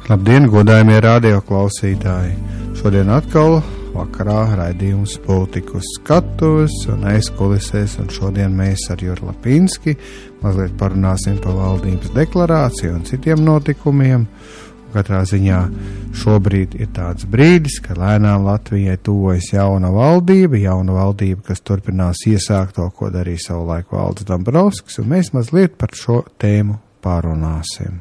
Labdien, godājumie radio klausītāji! Šodien atkal vakarā raidījums Politikas skatuves un aizkulisēs, un šodien mēs ar Juru Lapinski mazliet parunāsim par valdības deklarāciju un citiem notikumiem. Katrā ziņā šobrīd ir tāds brīdis, ka lēnām Latvijai tuvojas jauna valdība, kas turpinās iesākt to, ko darīja savulaik Valdis Dombrovskis, un mēs mazliet par šo tēmu pārunāsim.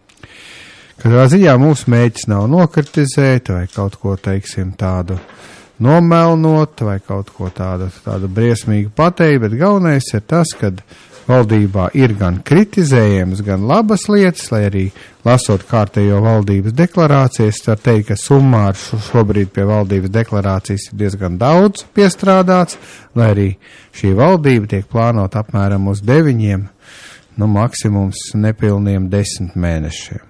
Katrā ziņā mūsu mēģis nav nokritizēt vai kaut ko, teiksim, tādu nomelnot vai kaut ko tādu briesmīgu pateikt, bet galvenais ir tas, ka valdībā ir gan kritizējams, gan labas lietas, lai arī lasot kārtējo valdības deklarācijas, var teikt, ka summāri šobrīd pie valdības deklarācijas ir diezgan daudz piestrādāts, lai arī šī valdība tiek plānot apmēram uz 9, maksimums nepilniem 10 mēnešiem.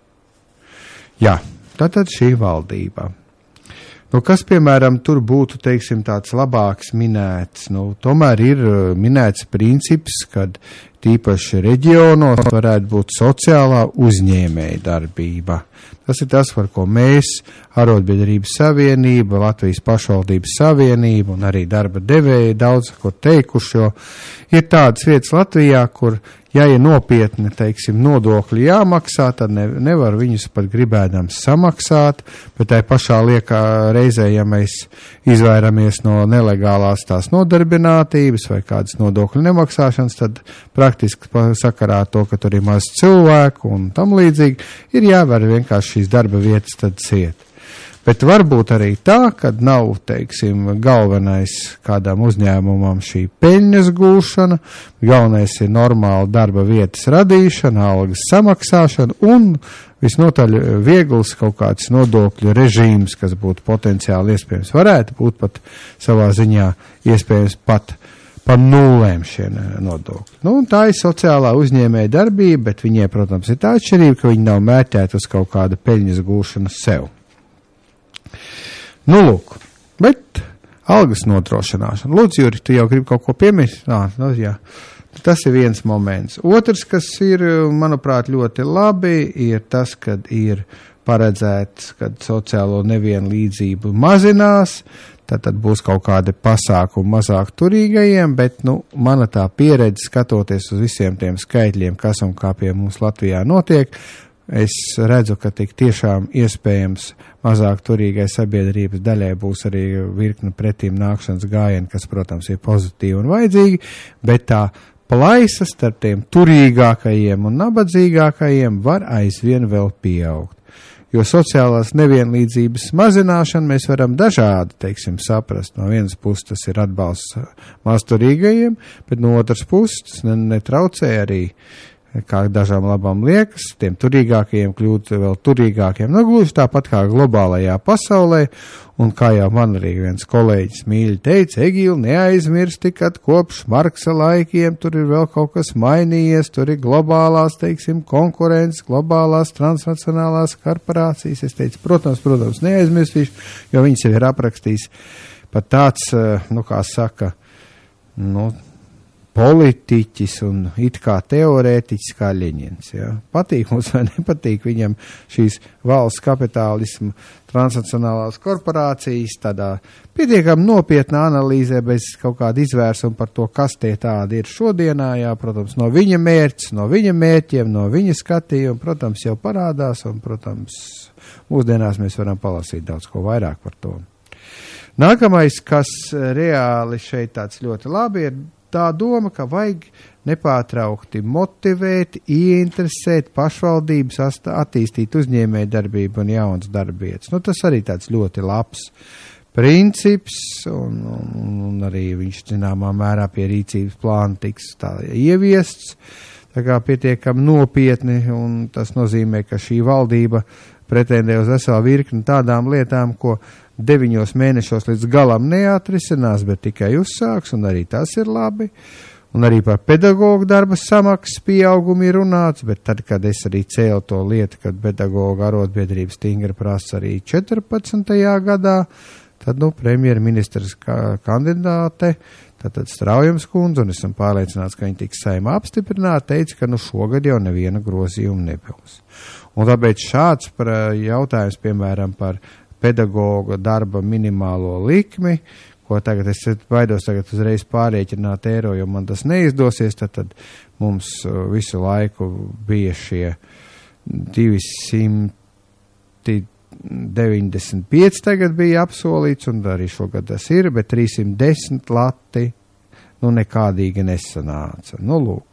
Jā, tātad šī valdība. Kas, piemēram, tur būtu, teiksim, tāds labāks minēts? Tomēr ir minēts princips, kad tīpaši reģionos varētu būt sociālā uzņēmēja darbība. Tas ir tas, par ko mēs, Arotbiedrības savienība, Latvijas pašvaldības savienība un arī darba devēji daudz ko teikuši, jo ir tādas vietas Latvijā, kur, ja ir nopietni, teiksim, nodokļi jāmaksā, tad nevar viņus pat gribēdams samaksāt, bet tai pašā reizē, ja mēs izvairamies no nelegālās tās nodarbinātības vai kādas nodokļu nemaksāšanas, tad praktiski sakarā to, ka tur ir maz cilvēku un tam līdzīgi, ir jāvar vienkārši šīs darba vietas tad ciet. Bet varbūt arī tā, kad nav, teiksim, galvenais kādam uzņēmumam šī peļņas gūšana, galvenais ir normāla darba vietas radīšana, algas samaksāšana un visnotaļ viegls kaut kāds nodokļu režīms, kas būtu potenciāli iespējams. Varētu būt pat savā ziņā iespējams pat par nulēm šie nodokļi. Un tā ir sociālā uzņēmēja darbība, bet viņiem, protams, ir tā atšķirība, ka viņi nav mērķēti uz kaut kādu peļņas gūšanu sev. Lūk, bet algas nodrošināšana. Lūdzu, Juri, tu jau gribi kaut ko piemirst? Jā. Tas ir viens moments. Otrs, kas ir, manuprāt, ļoti labi, ir tas, kad ir paredzēts, kad sociālo nevienlīdzību mazinās, tad būs kaut kādi pasākumi mazāk turīgajiem, bet, mana tā pieredze skatoties uz visiem tiem skaitļiem, kas un kā pie mums Latvijā notiek, es redzu, ka tik tiešām iespējams mazāk turīgai sabiedrības daļai būs arī virkne pretīm nākšanas gājieni, kas, protams, ir pozitīvi un vajadzīgi, bet tā plaisa starp tiem turīgākajiem un nabadzīgākajiem var aizvien vēl pieaugt. Jo sociālās nevienlīdzības mazināšanu mēs varam dažādi, teiksim, saprast. No vienas puses tas ir atbalsts mazturīgajiem, bet no otras puses tas netraucē arī, kā dažām labām liekas, tiem turīgākajiem kļūt vēl turīgākiem. Gluži tāpat kā globālajā pasaulē, un kā jau man arī viens kolēģis mīļi teica, Egīl, neaizmirsti, kad kopš Marksa laikiem tur ir vēl kaut kas mainījies, tur ir globālās, teiksim, konkurences, globālās transnacionālās korporācijas. Es teicu, protams, neaizmirstīšu, jo viņas jau ir aprakstījis pat tāds, kā saka, politiķis un it kā teorētiķis kā Ļeņins. Ja? Patīk mums vai nepatīk viņam šīs valsts kapitālismu transnacionālās korporācijas tādā pietiekami nopietnā analīzē bez kaut kāda izvērsuma par to, kas tie tādi ir šodienā. Jā, protams, no viņa mērķis, no viņa mērķiem, no viņa skatījuma, protams, jau parādās un, protams, mūsdienās mēs varam palasīt daudz ko vairāk par to. Nākamais, kas reāli šeit tāds ļoti labi ir, tā doma, ka vajag nepārtraukti motivēt, ieinteresēt pašvaldības, attīstīt uzņēmēju darbību un jaunas darbvietas. Tas arī tāds ļoti labs princips, un arī viņš zināmā mērā pie rīcības plāna tiks tā ieviests, tā kā pietiekami nopietni, un tas nozīmē, ka šī valdība pretendē uz veselu virkni tādām lietām, ko 9 mēnešos līdz galam neatrisinās, bet tikai uzsāks, un arī tas ir labi. Un arī par pedagoģu darba samaksas pieaugumu ir runāts, bet tad, kad es arī cēlu to lietu, kad pedagoģu arotbiedrības stingri prasa arī 14. gadā, tad, premjerministras kandidāte Tātad Straujums kundze, un esam pārliecināts, ka viņa tiks Saeimā apstiprināta, teica, ka šogad jau neviena grozījuma nebūs. Un tāpēc šāds jautājums, piemēram, par pedagoga darba minimālo likmi, ko tagad es baidos uzreiz pārrēķināt eiro, jo man tas neizdosies, tad mums visu laiku bija šie 295 tagad bija apsolīts, un arī šogad tas ir, bet 310 lati, nekādīgi nesanāca. Lūk.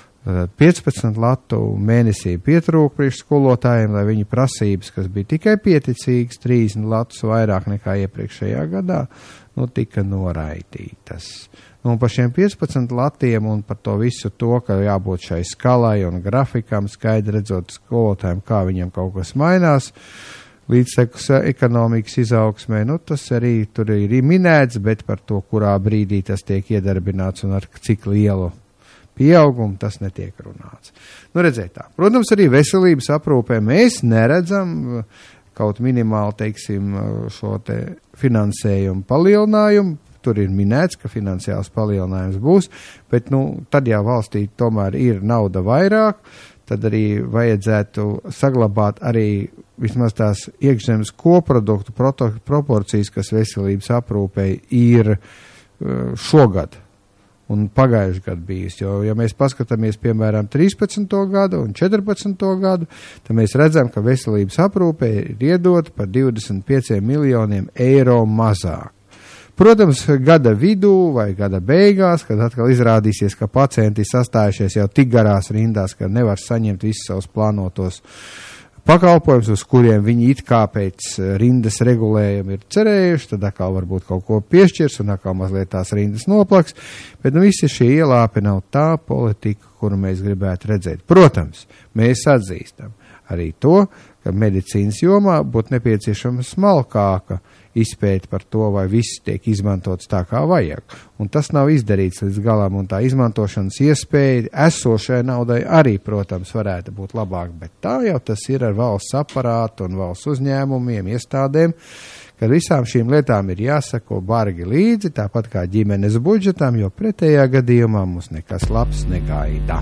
15 latu mēnesī pietrūka priekš skolotājiem, lai viņu prasības, kas bija tikai pieticīgas, 30 latus vairāk nekā iepriekšējā gadā, tika noraidītas. Un par šiem 15 latiem un par to visu to, ka jābūt šai skalai un grafikam, skaidri redzot skolotājiem, kā viņiem kaut kas mainās, līdztekus ekonomikas izaugsmē, tas arī tur ir minēts, bet par to, kurā brīdī tas tiek iedarbināts un ar cik lielu pieaugumu, tas netiek runāts. Redziet tā. Protams, arī veselības aprūpē mēs neredzam kaut minimāli, teiksim, šo te finansējumu palielinājumu. Tur ir minēts, ka finansiāls palielinājums būs, bet, tad jau valstī tomēr ir nauda vairāk, tad arī vajadzētu saglabāt arī vismaz tās iekšzemes koproduktu proporcijas, kas veselības aprūpē ir šogad un pagājuši gadu bijis, jo, ja mēs paskatāmies, piemēram, 13. gadu un 14. gadu, tad mēs redzam, ka veselības aprūpē ir iedot par 25 miljoniem eiro mazāk. Protams, gada vidū vai gada beigās, kad atkal izrādīsies, ka pacienti sastājušies jau tik garās rindās, ka nevar saņemt visus savus plānotos pakalpojumus, uz kuriem viņi it kā pēc rindas regulējuma ir cerējuši, tad atkal varbūt kaut ko piešķirs un atkal mazliet tās rindas noplaks, bet visi šie ielāpi nav tā politika, kuru mēs gribētu redzēt. Protams, mēs atzīstam arī to, ka medicīnas jomā būtu nepieciešama smalkāka izpēti par to, vai viss tiek izmantots tā, kā vajag. Un tas nav izdarīts līdz galam, un tā izmantošanas iespēja esošai naudai arī, protams, varētu būt labāk, bet tā jau tas ir ar valsts aparātu un valsts uzņēmumiem, iestādēm, ka visām šīm lietām ir jāsako bargi līdzi, tāpat kā ģimenes budžetām, jo pretējā gadījumā mums nekas labs negaida.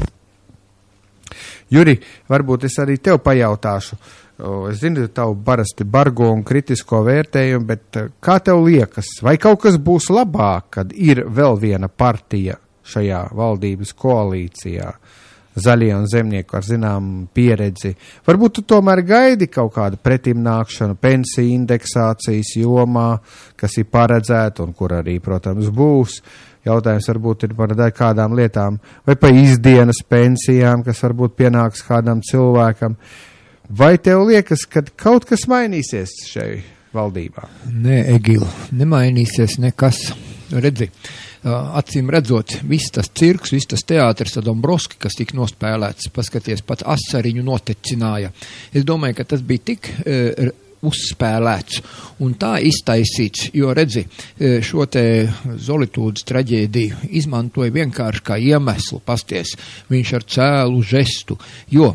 Juri, varbūt es arī tev pajautāšu. Es zinu, tavu parasti bargo un kritisko vērtējumu, bet kā tev liekas, vai kaut kas būs labāk, kad ir vēl viena partija šajā valdības koalīcijā, zaļie un zemnieki ar zinām pieredzi? Varbūt tu tomēr gaidi kaut kādu pretimnākšanu pensiju indeksācijas jomā, kas ir paredzēta un kur arī, protams, būs. Jautājums varbūt ir par kādām lietām, vai par izdienas pensijām, kas varbūt pienāks kādam cilvēkam. Vai tev liekas, ka kaut kas mainīsies šai valdībā? Nē, Egil, nemainīsies nekas. Redzi, acīm redzot, viss tas cirks, viss tas teātris ar Dombrovski, kas tika nospēlēts, paskaties, pat asariņu notecināja. Es domāju, ka tas bija tik uzspēlēts un tā iztaisīts, jo redzi, šo te Zolitūdas traģēdiju izmantoja vienkārši kā iemeslu, pasties, viņš ar cēlu žestu, jo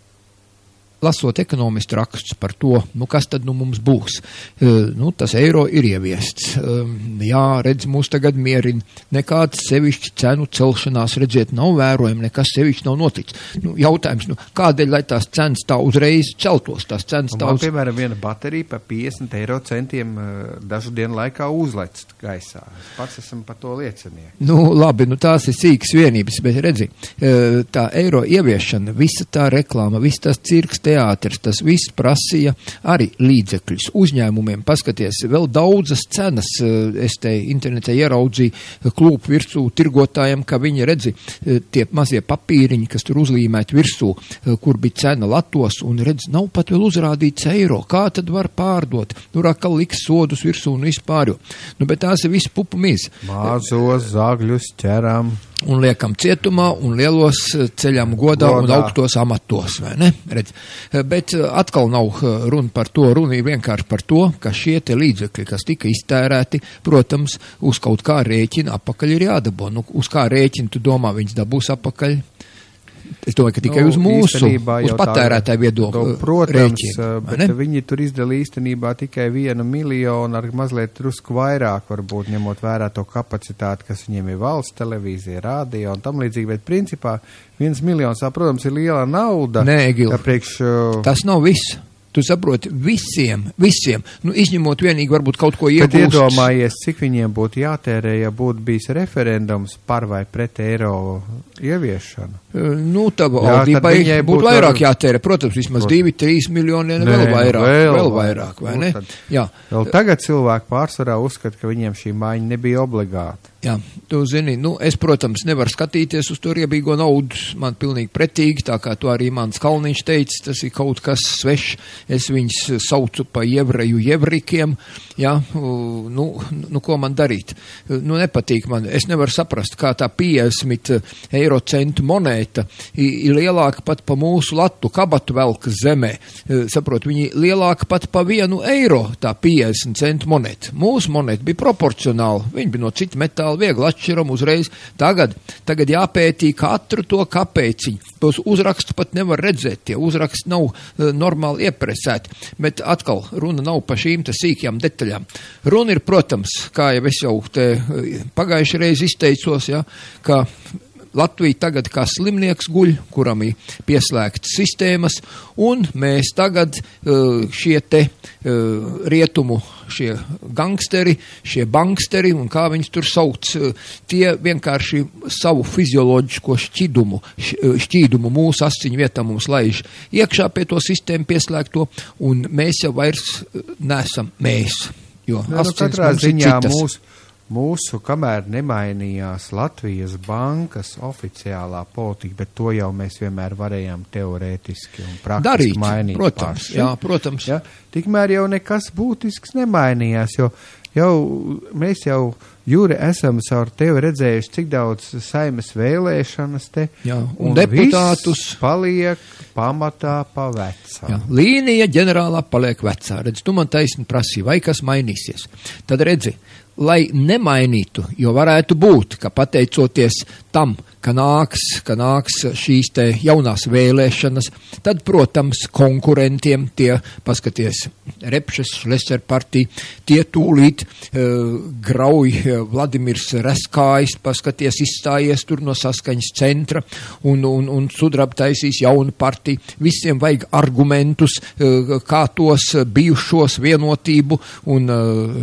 lasot ekonomistu rakstus par to, kas tad mums būs. Tas eiro ir ieviests. Jā, redz, mūs tagad mierina. Nekāds sevišķi cenu celšanās, redziet, nav vērojami, nekas sevišķi nav noticis. Jautājums, kādēļ, lai tās cenas tā uzreiz celtos? Tās cenas tā man, piemēram, viena baterija par 50 eiro centiem dažu dienu laikā uzlec gaisā. Es pats esmu par to liecinieks. Labi, tās ir sīkas vienības, bet redzi, tā eiro ieviešana, visa tā reklāma, viss tas cirks, teātris, tas viss prasīja arī līdzekļus uzņēmumiem. Paskaties, vēl daudzas cenas, es te internetē ieraudzīju klūpu virsū tirgotājiem, ka viņi redzi tie mazie papīriņi, kas tur uzlīmēti virsū, kur bija cena latos, un redz, nav pat vēl uzrādīts eiro. Kā tad var pārdot? Atkal liks sodus virsū un vispār. Bet tās ir viss pupu mīz. Māzos zagļus ķeram. Un liekam cietumā, un lielos ceļam godā un augstos amatos, vai ne? Redz. Bet atkal nav runa par to, runa ir vienkārši par to, ka šie te līdzekļi, kas tika iztērēti, protams, uz kaut kā rēķina apakaļ ir jādabū. Uz kā rēķina, tu domā, viņas dabūs apakaļ? Es domāju, ka tikai uz mūsu, uz patērētāju viedokli protams, rēķina. Bet viņi tur izdala īstenībā tikai 1 miljonu ar mazliet drusku vairāk, varbūt ņemot vērā to kapacitāti, kas viņiem ir valsts televīzija, rādio un tam līdzīgi, bet principā 1 miljons, protams, ir liela nauda. Nē, Egil, tas nav viss. Tu saproti, visiem, izņemot vienīgi varbūt kaut ko iegūstus. Bet iedomājies, cik viņiem būtu jātērē, ja būtu bijis referendums par vai pret eiro ieviešanu? Tā valdībai būtu vairāk jātērē, protams, vismaz 2-3 miljoni, vēl vairāk, vai ne? Jā. Vēl tagad cilvēki pārsvarā uzskata, ka viņiem šī maiņa nebija obligāta. Jā, tu zini, es, protams, nevaru skatīties uz to riebīgo naudu, man pilnīgi pretīgi, tā kā to arī mans Kalniņš teica, tas ir kaut kas svešs, es viņus saucu pa jevrikiem, jā, ko man darīt? Nepatīk man, es nevaru saprast, kā tā 50 eiro centu monēta ir lielāka pat pa mūsu latu kabatu velkas zemē, saprot, viņi lielāka pat pa 1 eiro, tā 50 centu monēta. Mūsu monēta bija proporcionāla, viņi bija no cita metāla, viegli atšķiram uzreiz. Tagad jāpētī katru to kapēciņu. Tos uzrakstu pat nevar redzēt, tie uzraksti nav normāli iepresēti, bet atkal runa nav pa šīm te sīkajām detaļām. Runa ir, protams, kā jau es jau te pagājuši reiz izteicos, ja, ka Latvija tagad kā slimnieks guļ, kuram ir pieslēgtas sistēmas, un mēs tagad šie te rietumu, šie gangsteri, šie banksteri, un kā viņus tur sauc, tie vienkārši savu fizioloģisko šķīdumu mūsu asiņu vietā mums laiž iekšā pie to sistēmu pieslēgto, un mēs jau vairs nesam mēs, jo asiņas mums ir citas. Mūsu, kamēr nemainījās Latvijas bankas oficiālā politika, bet to jau mēs vienmēr varējām teorētiski un praktiski mainīt. Protams, paši. Jā, protams. Ja? Tikmēr jau nekas būtisks nemainījās, jo mēs jau, Juri, esam caur tevi redzējuši, cik daudz Saimes vēlēšanas te, jā, un deputātus paliek pamatā pa vecā. Jā, līnija ģenerālā paliek vecā. Redz, tu man taisni prasīji, vai kas mainīsies. Tad redzi, lai nemainītu, jo varētu būt, ka pateicoties tam, ka nāks šīs te jaunās vēlēšanas, tad, protams, konkurentiem tie, paskaties, Repšes, Šleser partija, tie tūlīt grauj Vladimirs Reskājs, paskaties, izstājies tur no Saskaņas centra un Sudraba taisīs jaunu partiju. Visiem vajag argumentus, kā tos bijušos vienotību un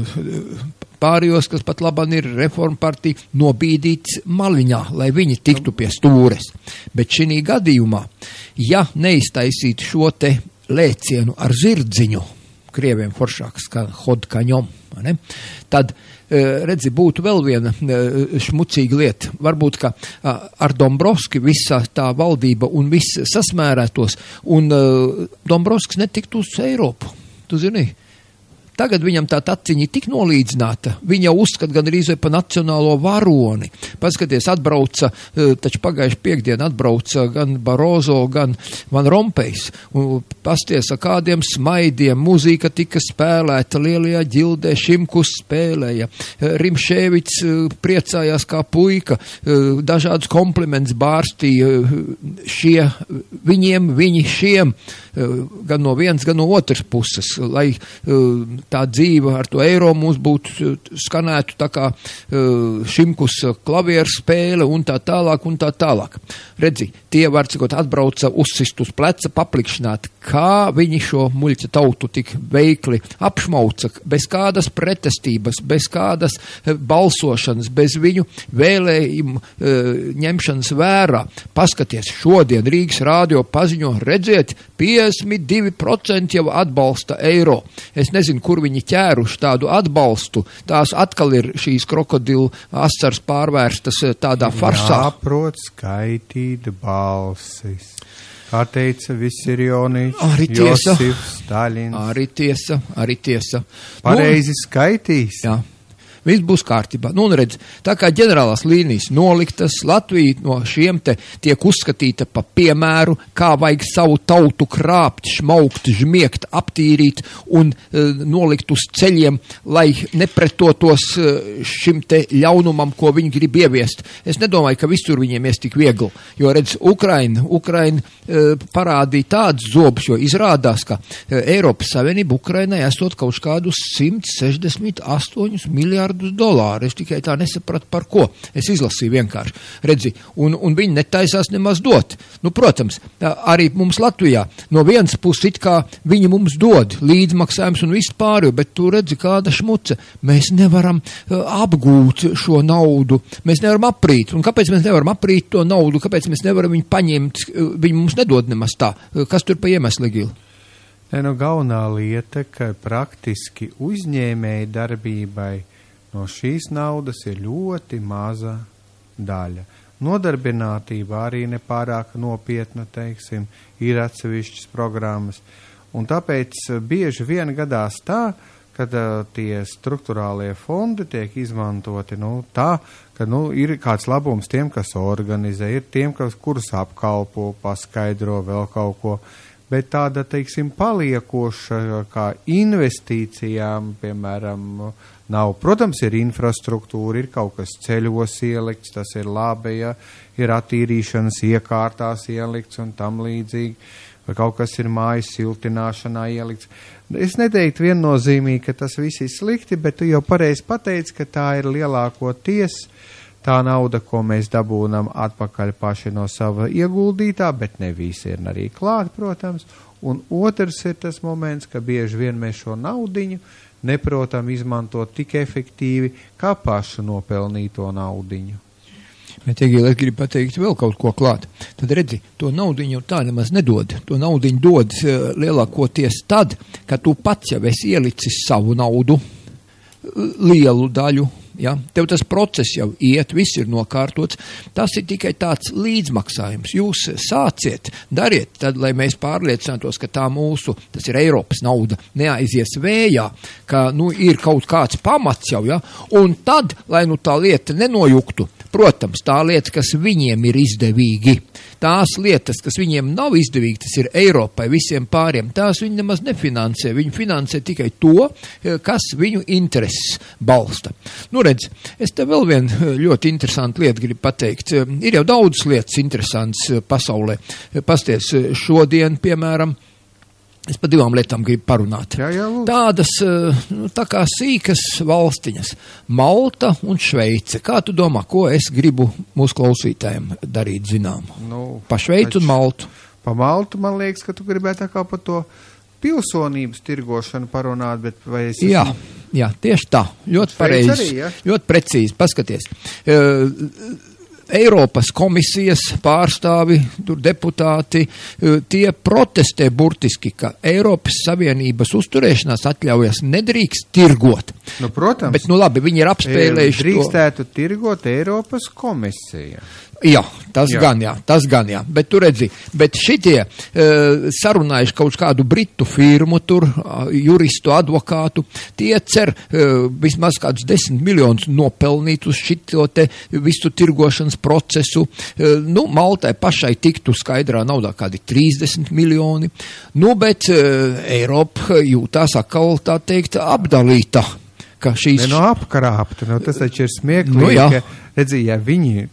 pārējos, kas pat labāk ir reforma partija, nobīdīts maliņā, lai viņi tiktu pie stūres. Bet šī gadījumā, ja neiztaisītu šo te lēcienu ar zirdziņu, krieviem foršāks kā hodkaņom, ne? Tad, redzi, būtu vēl viena šmucīga lieta. Varbūt, ka ar Dombrovski visa tā valdība un viss sasmērētos, un Dombrovskis netiktu uz Eiropu. Tu zini? Tagad viņam tā taciņa tik nolīdzināta, viņa jau uzskata gan arī pa nacionālo varoni. Paskaties, atbrauca, taču pagājuši piekdien atbrauca gan Barozo, gan Van Rompējs. Pasties ar kādiem smaidiem, mūzika tika spēlēta, lielajā ģildē Šimkus spēlēja. Rimšēvics priecājās kā puika, dažādus kompliments bārstīja viņi šiem, gan no vienas, gan no otras puses, lai tā dzīve ar to eiro mums būtu skanētu tā kā Šimkus klavieru spēle un tā tālāk. Redzi, tie var cikot atbrauca uzsist uz pleca, paplikšināt, kā viņi šo muļķa tautu tik veikli apšmauca, bez kādas pretestības, bez kādas balsošanas, bez viņu vēlējumu ņemšanas vērā. Paskaties, šodien Rīgas rādio paziņo, redziet, 52% jau atbalsta eiro. Es nezinu, kur viņi ķēruši tādu atbalstu. Tās atkal ir šīs krokodilu asars pārvērstas tādā farsā. Jāprot skaitīt balsis. Kā teica Visirjoničs, Josifs, Staļins. Arī tiesa. Pareizi skaitīs. Jā. viss būs kārtībā. Nu, un redz, tā kā ģenerālās līnijas noliktas, Latvija no šiem te tiek uzskatīta pa piemēru, kā vajag savu tautu krāpt, šmaukt, žmiegt, aptīrīt un nolikt uz ceļiem, lai nepretotos šim te ļaunumam, ko viņi grib ieviest. Es nedomāju, ka visur viņiem ies tik viegli, jo redz, Ukraina parādīja tāds zobs, jo izrādās, ka Eiropas Savienība Ukrainai esot kaut kādus 168 miljārdus dolāru. Es tikai tā nesapratu par ko. Es izlasīju vienkārši. Redzi, un viņi netaisās nemaz dot. Nu, protams, arī mums Latvijā no vienas puses it kā viņi mums dod līdzmaksājums un viss pārējo, bet tu redzi kāda šmuce. Mēs nevaram apgūt šo naudu. Mēs nevaram aprīt. Un kāpēc mēs nevaram aprīt to naudu? Kāpēc mēs nevaram viņu paņemt? Viņi mums nedod nemaz tā. Kas tur pa iemeslu, Gil? Galvenā lieta, ka praktiski uzņēmēji darbībai no šīs naudas ir ļoti maza daļa. Nodarbinātība arī nepārāk nopietna, teiksim, ir atsevišķas programmas. Un tāpēc bieži vien gadās tā, kad tie strukturālie fondi tiek izmantoti tā, ka ir kāds labums tiem, kas organizē, ir tiem, kurus apkalpo, paskaidro vēl kaut ko. Bet tāda, teiksim, paliekoša kā investīcijām, piemēram, nav. Protams, ir infrastruktūra, ir kaut kas ceļos ielikts, tas ir labi, ja ir attīrīšanas iekārtās ielikts un tam līdzīgi, vai kaut kas ir mājas siltināšanā ielikts. Es neteiktu viennozīmīgi, ka tas viss ir slikti, bet tu jau pareizi pateici, ka tā ir lielākoties tā nauda, ko mēs dabūnam atpakaļ paši no sava ieguldītā, bet ne visi ir arī klāt, protams. Un otrs ir tas moments, ka bieži vien mēs šo naudiņu neprotam izmantot tik efektīvi, kā pašu nopelnīto naudiņu. Bet, Egīl, es gribu pateikt vēl kaut ko klāt. Tad redzi, to naudiņu tā nemaz nedod. To naudiņu dod lielākoties tad, kad tu pats jau esi ielicis savu naudu, lielu daļu. Ja? Tev tas process jau iet, viss ir nokārtots. Tas ir tikai tāds līdzmaksājums. Jūs sāciet, dariet, tad, lai mēs pārliecinātos, ka tā mūsu, tas ir Eiropas nauda, neaizies vējā, ka ir kaut kāds pamats jau, ja? Un tad, lai tā lieta nenojuktu, protams, tā lieta, kas viņiem ir izdevīgi, tās lietas, kas viņiem nav izdevīgi, tas ir Eiropai, visiem pāriem, tās viņi nemaz nefinansē. Viņi finansē tikai to, kas viņu intereses balsta. Redz, es te vēl vienu ļoti interesantu lietu gribu pateikt. Ir jau daudz lietas interesants pasaulē. Pasties, šodien, piemēram, es par 2 lietām gribu parunāt. Jā, tādas, tā kā sīkas valstiņas. Malta un Šveice. Kā tu domā, ko es gribu mūsu klausītājiem darīt zinām? Pa Šveicu un Maltu. Pa Maltu, man liekas, ka tu gribētu tā kā par to pilsonības tirgošanu parunāt, bet vai es... Jā, tieši tā. Ļoti pareizi. Arī, ja? Ļoti precīzi. Paskaties. Eiropas komisijas pārstāvi, tur deputāti, tie protestē burtiski, ka Eiropas Savienības uzturēšanās atļaujas nedrīkst tirgot. Protams. Bet, labi, viņi ir apspēlējuši to. Drīkstētu tirgot Eiropas komisija. Jā, tas gan jā. Bet tu redzi, bet šitie sarunājuši kaut kādu britu firmu, tur juristu, advokātu, tie cer vismaz kādus 10 miljonus nopelnīt uz šito te visu tirgošanas procesu. Maltai pašai tiktu skaidrā naudā kādi 30 miljoni. Bet Eiropa jūtās atkal, tā teikt, apdalīta. Apkarāpta. Tas taču ir smieklīgi, ka, redzi, ja viņi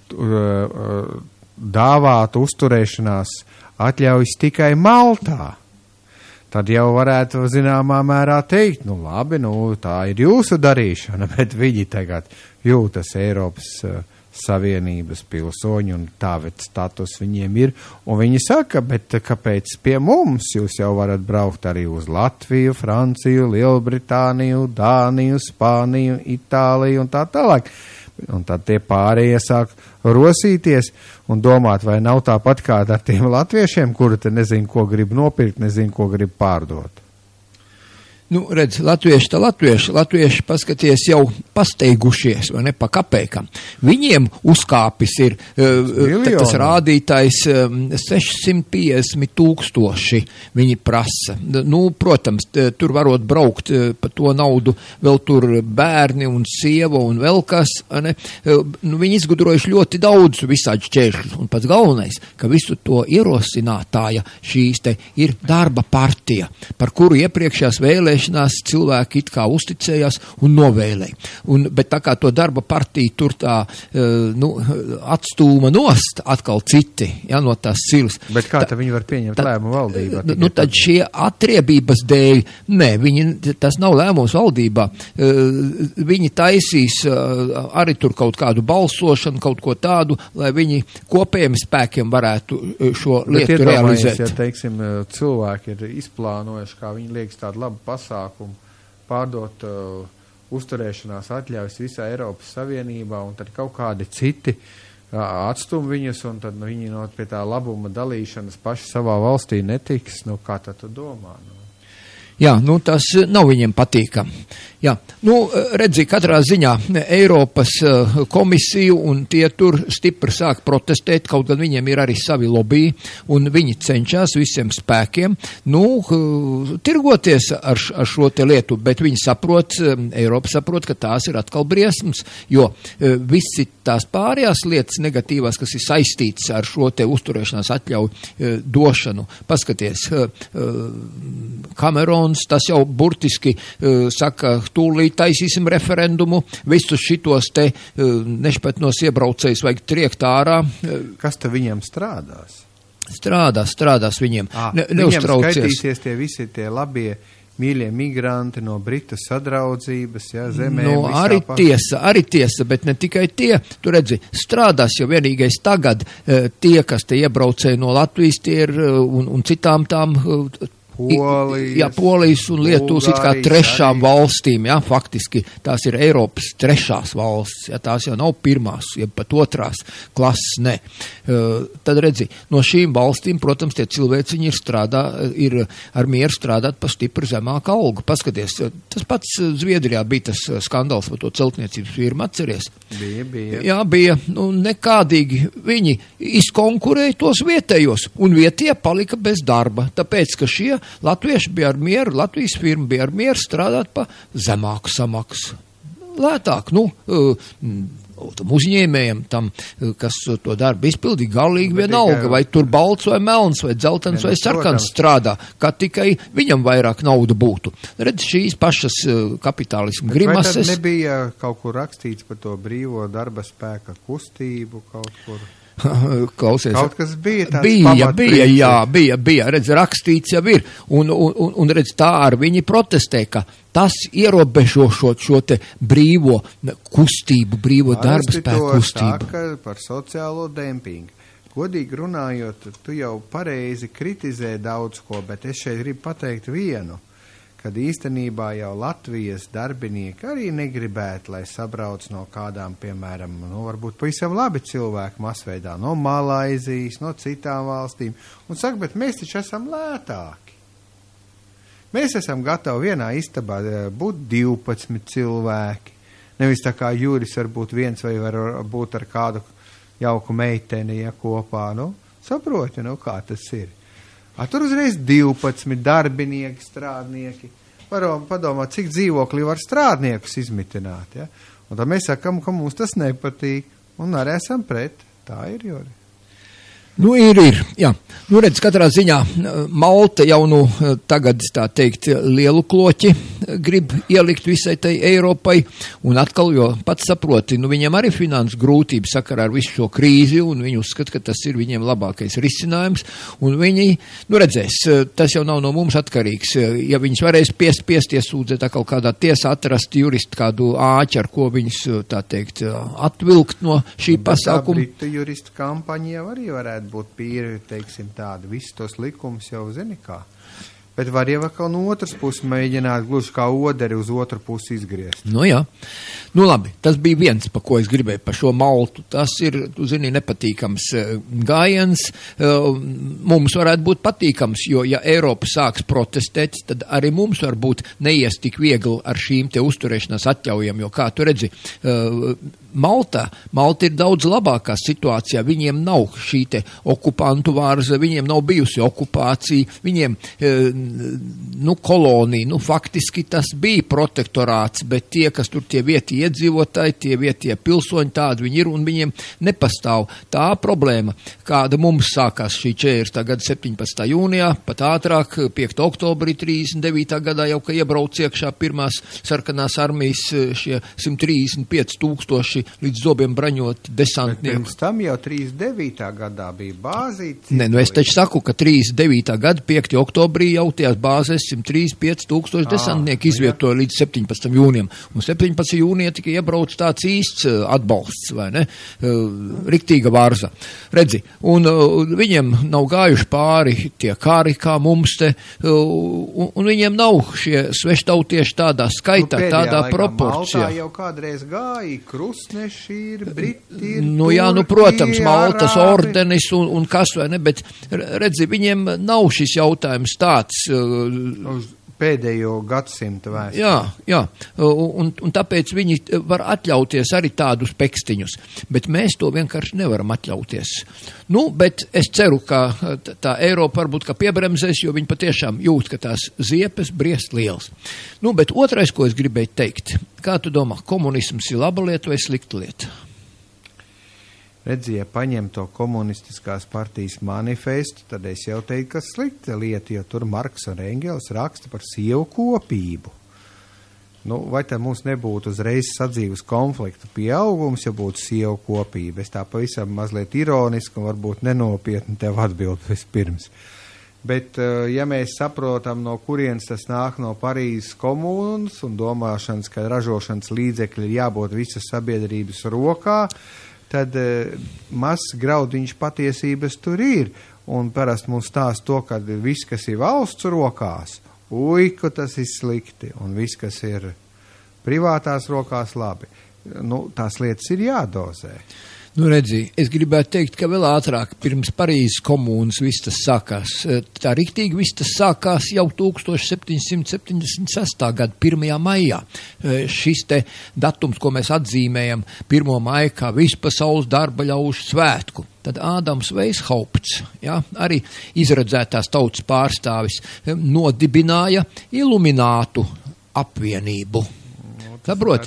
dāvātu uzturēšanās atļaujas tikai Maltā, tad jau varētu zināmā mērā teikt, labi, tā ir jūsu darīšana, bet viņi tagad jūtas Eiropas Savienības pilsoņi un tāpēc status viņiem ir. Un viņi saka, bet kāpēc pie mums jūs jau varat braukt arī uz Latviju, Franciju, Lielbritāniju, Dāniju, Spāniju, Itāliju un tā tālāk. Un tad tie pārējie sāk rosīties un domāt, vai nav tāpat kā ar tiem latviešiem, kuri te nezinu, ko grib nopirkt, nezinu, ko grib pārdot. Nu, redz, latvieši paskaties jau pasteigušies, vai ne, pa kapēkam. Viņiem uzkāpis ir, tas rādītājs 650,000 viņi prasa. Nu, protams, tur varot braukt pa to naudu, vēl tur bērni un sieva un vēl kas, ne. Nu, viņi izgudrojuši ļoti daudz visādi šķēršļus, un pats galvenais, ka visu to ierosinātāja šīs te ir darba partija, par kuru iepriekšējās vēlēšanās cilvēki it kā uzticējās un novēlēja. Bet tā kā to darba partiju tur tā, atstūma nost atkal citi, ja, no tās silas. Bet kā tā viņi var pieņemt lēmumu valdībā? Nu, tad šie atriebības dēļ, tas nav lēmums valdībā. Viņi taisīs arī tur kaut kādu balsošanu, kaut ko tādu, lai viņi kopējiem spēkiem varētu šo lietu realizēt. Ja, teiksim, cilvēki ir izplānojuši, kā viņi liekas tādu labu pasākumu, pārdot uzturēšanās atļaujas visā Eiropas Savienībā, un tad kaut kādi citi atstum viņus, un tad viņi pie tā labuma dalīšanas paši savā valstī netiks. Nu, kā tad tu domā? Jā, nu tas nav viņiem patīkam. Jā, nu redzi, katrā ziņā Eiropas komisiju un tie tur stipri sāk protestēt, kaut gan viņiem ir arī savi lobby, un viņi cenšas visiem spēkiem, tirgoties ar šo te lietu, bet viņi saprot, Eiropa saprot, ka tās ir atkal briesmas, jo visi tās pārējās lietas negatīvās, kas ir saistītas ar šo te uzturēšanās atļauju došanu. Paskaties, Kamerons, tas jau burtiski saka, tūlīt taisīsim referendumu, visus šitos te nešpatnos iebraucējus vajag triekt ārā. Kas te viņiem strādās? Strādās viņiem. Viņiem skaitīsies tie visi tie labie mīļie migranti no Britu sadraudzības, ja, zemēm. Nu, arī tiesa, bet ne tikai tie. Tu redzi, strādās jau vienīgais tagad tie, kas te iebraucēja no Latvijas, tie ir un citām tām Polijas un Lietuvas it kā trešām valstīm, ja, faktiski tās ir Eiropas trešās valsts, ja, tās jau nav pirmās, ja pat otrās klases, ne. Tad redzi, no šīm valstīm, protams, tie cilvēciņi ir ar mieru strādāt pa stipri zemāku algu. Paskaties, tas pats Zviedrijā bija tas skandāls par to celtniecības firmu, atceries? Bija. Jā, bija, nu, nekādīgi viņi izkonkurēja tos vietējos, un vietie palika bez darba, tāpēc, ka šie latvieši bija ar mieru, Latvijas firma bija ar mieru strādāt pa zemāku samaksu. Lētāk, uzņēmējiem tam, kas to darbu izpildīja, galīgi vienalga, vai tur balts vai melns, vai dzeltens vai sarkans strādā, kā tikai viņam vairāk nauda būtu. Redz, šīs pašas kapitālismu grimases. Vai tad nebija kaut kur rakstīts par to brīvo darba spēka kustību kaut kur? Klausies. Kaut kas bija bija, redz, rakstīts jau ir, un redz, tā ar viņi protestē, ka tas ierobežo šo te brīvo kustību, brīvo darba spēku kustību. Saka par sociālo dempingu. Godīgi runājot, tu jau pareizi kritizē daudz ko, bet es šeit gribu pateikt vienu, kad īstenībā jau Latvijas darbinieki arī negribētu, lai sabrauc no kādām, piemēram, varbūt pavisam labi cilvēki masveidā, no Malaizijas, no citām valstīm, un saka, bet mēs taču esam lētāki. Mēs esam gatavi vienā istabā būt 12 cilvēki, nevis tā kā Juris var būt viens vai var būt ar kādu jauku meiteni, ja kopā, saproti, kā tas ir. Tur uzreiz 12 darbinieki, strādnieki. Padomā, cik dzīvokļi var strādniekus izmitināt. Ja? Un tad mēs sakam, ka mums tas nepatīk. Un arī esam pret. Tā ir, Jori. Nu, ir, jā. Nu, redz, katrā ziņā Malta jau tagad, tā teikt, lielu kloķi grib ielikt visai tai Eiropai, un atkal, jo pats saproti, viņiem arī finanses grūtības sakarā ar visu šo krīzi, un viņi uzskata, ka tas ir viņiem labākais risinājums, un viņi, redzēs, tas jau nav no mums atkarīgs, ja viņus varēs piest iesūdzēt atkal kādā tiesā, atrast juristu kādu āķi, ar ko viņus, tā teikt, atvilkt no šī pasākuma. Bet tā Britu juristu kampaņa jau arī varētu būt pīri, teiksim tādi, visus tos likumus jau zini kā. Bet var jau atkal no otras puses mēģināt gluži kā oderi uz otru pusi izgriezt. Nu jā, nu labi, tas bija viens, pa ko es gribēju, par šo maltu. Tas ir, tu zini, nepatīkams gājiens. Mums varētu būt patīkams, jo ja Eiropa sāks protestēt, tad arī mums varbūt neies tik viegli ar šīm te uzturēšanās atļaujam, jo kā tu redzi, Malta ir daudz labākā situācijā, viņiem nav šī te okupantu vārza, viņiem nav bijusi okupācija, viņiem kolonija, faktiski tas bija protektorāts, bet tie, kas tur tie vietie iedzīvotāji, tie vietie pilsoņi, tādi viņi ir un viņiem nepastāv tā problēma, kāda mums sākās šī 40. gada 17. jūnijā, pat ātrāk, 5. oktobrī 39. gadā jau, ka iebrauc iekšā pirmās sarkanās armijas šie 135 000 līdz zobiem braņot desantnieku. Bet pirms tam jau 39. gadā bija bāzīts. Nē, es taču saku, ka 39. gada 5. oktobrī jau tajās bāzēs 135 000 desantnieku izvietoja līdz 17. jūnijam. Un 17. jūnijā tika iebrauc tāds īsts atbalsts, vai ne? Riktīga vārza. Redzi, un viņiem nav gājuši pāri tie kari kā mums te, un viņiem nav šie sveštautieši tādā skaitā, tādā proporcijā. Maltā jau kādreiz gāja, krustneši ir, briti ir, protams, Maltas ordenis un kas vai ne, bet redzi, viņiem nav šis jautājums tāds. Pēdējo gadsimta vēsturi. Jā, un tāpēc viņi var atļauties arī tādus pekstiņus, bet mēs to vienkārši nevaram atļauties. Bet es ceru, ka tā Eiropa varbūt kā piebremzēs, jo viņi patiešām jūt, ka tās ziepes briest liels. Bet otrais, ko es gribēju teikt, kā tu domā, komunisms ir laba lieta vai slikta lieta? Redzi, ja paņem to komunistiskās partijas manifestu, tad es jau teiktu, ka slikta lieta, jo tur Marks un Engels raksta par sievu kopību. Vai tad mums nebūtu uzreiz sadzīves konfliktu pieaugums, ja būtu sievu kopība? Es tā pavisam mazliet ironiski un varbūt nenopietni tev atbildu vispirms. Bet, ja mēs saprotam, no kurienes tas nāk no Parīzes komunas un domāšanas, ka ražošanas līdzekļi ir jābūt visas sabiedrības rokā, tad mazs graudiņš patiesības tur ir. Un parasti mums stāsta to, ka viss, kas ir valsts rokās, ka tas ir slikti, un viss, kas ir privātās rokās, labi. Tās lietas ir jādozē. Redzi, es gribētu teikt, ka vēl ātrāk pirms Parīzes komunas viss tas sākās. Tā riktīgi viss tas sākās jau 1776. gada 1. maijā. Šis te datums, ko mēs atzīmējam 1. maiju kā vispasaules darba ļaužu svētku. Tad Ādams Weishaupts, arī izredzētās tautas pārstāvis, nodibināja Iluminātu apvienību. Saprot?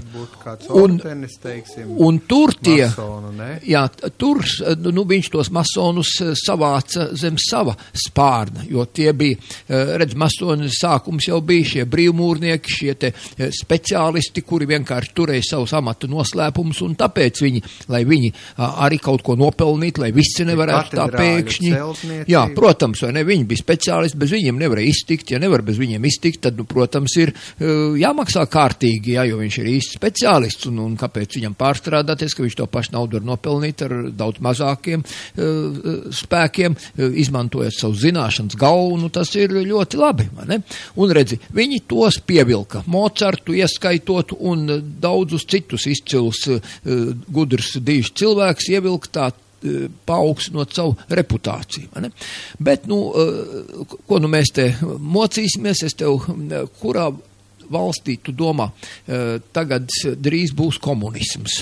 Un tur tie, masonu, viņš tos masonus savāca zem sava spārna, jo tie bija, masoni sākums jau bija šie brīvmūrnieki, šie te speciālisti, kuri vienkārši turēja savus amata noslēpumus, un tāpēc lai viņi arī kaut ko nopelnīt, lai visi nevarētu tā pēkšņi. Jā, protams, vai ne, viņi bija speciālisti, bez viņiem nevarēja iztikt, ja nevar bez viņiem iztikt, tad, protams, ir jāmaksā kārtīgi, jo viņš ir īsts speciālists, un kāpēc viņam pārstrādāties, ka viņš to pašu naudu var nopelnīt ar daudz mazākiem spēkiem, izmantojot savu zināšanas galvu, tas ir ļoti labi, vai ne? Un redzi, viņi tos pievilka, Mocartu ieskaitot un daudzus citus izcilus gudrs dīšs cilvēks ievilka tā paaugstinot savu reputāciju. Ne? Bet, ko mēs te mocīsimies, es tev, kurā valstī, tu domā, tagad drīz būs komunisms?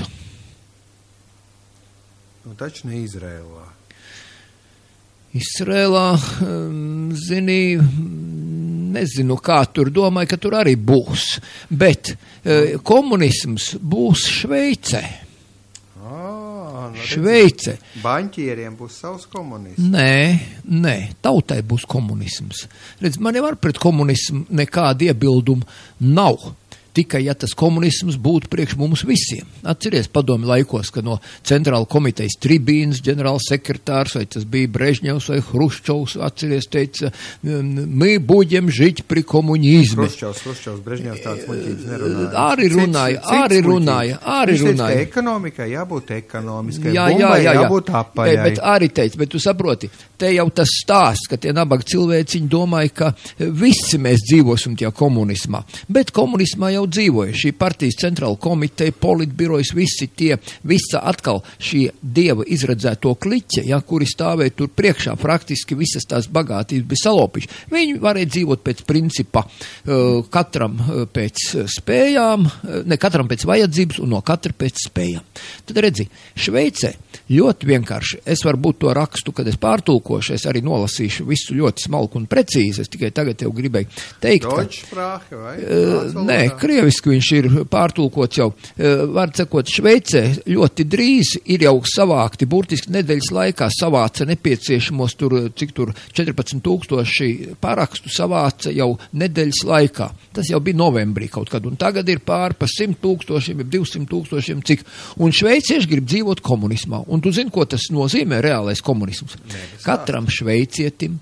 Taču ne Izrēlā. Izrēlā, nezinu, kā tur domāju, ka tur arī būs, bet komunisms būs Šveicē. Šveice. Baņķieriem būs savs komunisms. Nē, tautai būs komunisms. Redz, man jau ar pret komunismu nekāda iebildumu nav. tikai, ja tas komunisms būtu priekš mums visiem. Atceries padomi laikos, ka no centrāla komitejas tribīnas ģenerāls sekretārs, vai tas bija Brežņevs vai Hruščovs, atceries, teica, my budem žiť pri komunizme. Hruščovs, Brežņevs tāds muļķības nerunāja. Arī runāja. Viņš teica, ka ekonomikai jābūt ekonomiskai, bumbai jābūt apaļai. Bet arī teica, bet tu saproti, te jau tas stāsts, ka tie nabaga cilvēciņi domāja, ka visi mēs dzīvosim tie komunismā. Bet komunismā jau dzīvoja. Šī partijas centrāla komiteja, politbirojas, visa atkal šī dieva izredzēto kliķe, kuri stāvēja tur priekšā, praktiski visas tās bagātības bija salopīši. Viņi varēja dzīvot pēc principa katram pēc spējām, ne katram pēc vajadzības un no katra pēc spējām. Tad redzi, Šveicē ļoti vienkārši, es varu būt to rakstu, kad es pārtulkošu, es arī nolasīšu visu ļoti smalku un precīzi, es tikai tagad tev gribēju teikt, Deutschsprache, vai? Nē, krieviski viņš ir pārtulkots jau. Var sakot, Šveicē ļoti drīz ir jau savākti, burtiski nedēļas laikā savāca nepieciešamos tur 14,000 parakstu savāca jau nedēļas laikā. Tas jau bija novembrī kaut kad, un tagad ir pār pa 100,000, 200,000, cik. Un šveicieši grib dzīvot komunismā. Un tu zini, ko tas nozīmē reālais komunisms? Katram šveicietim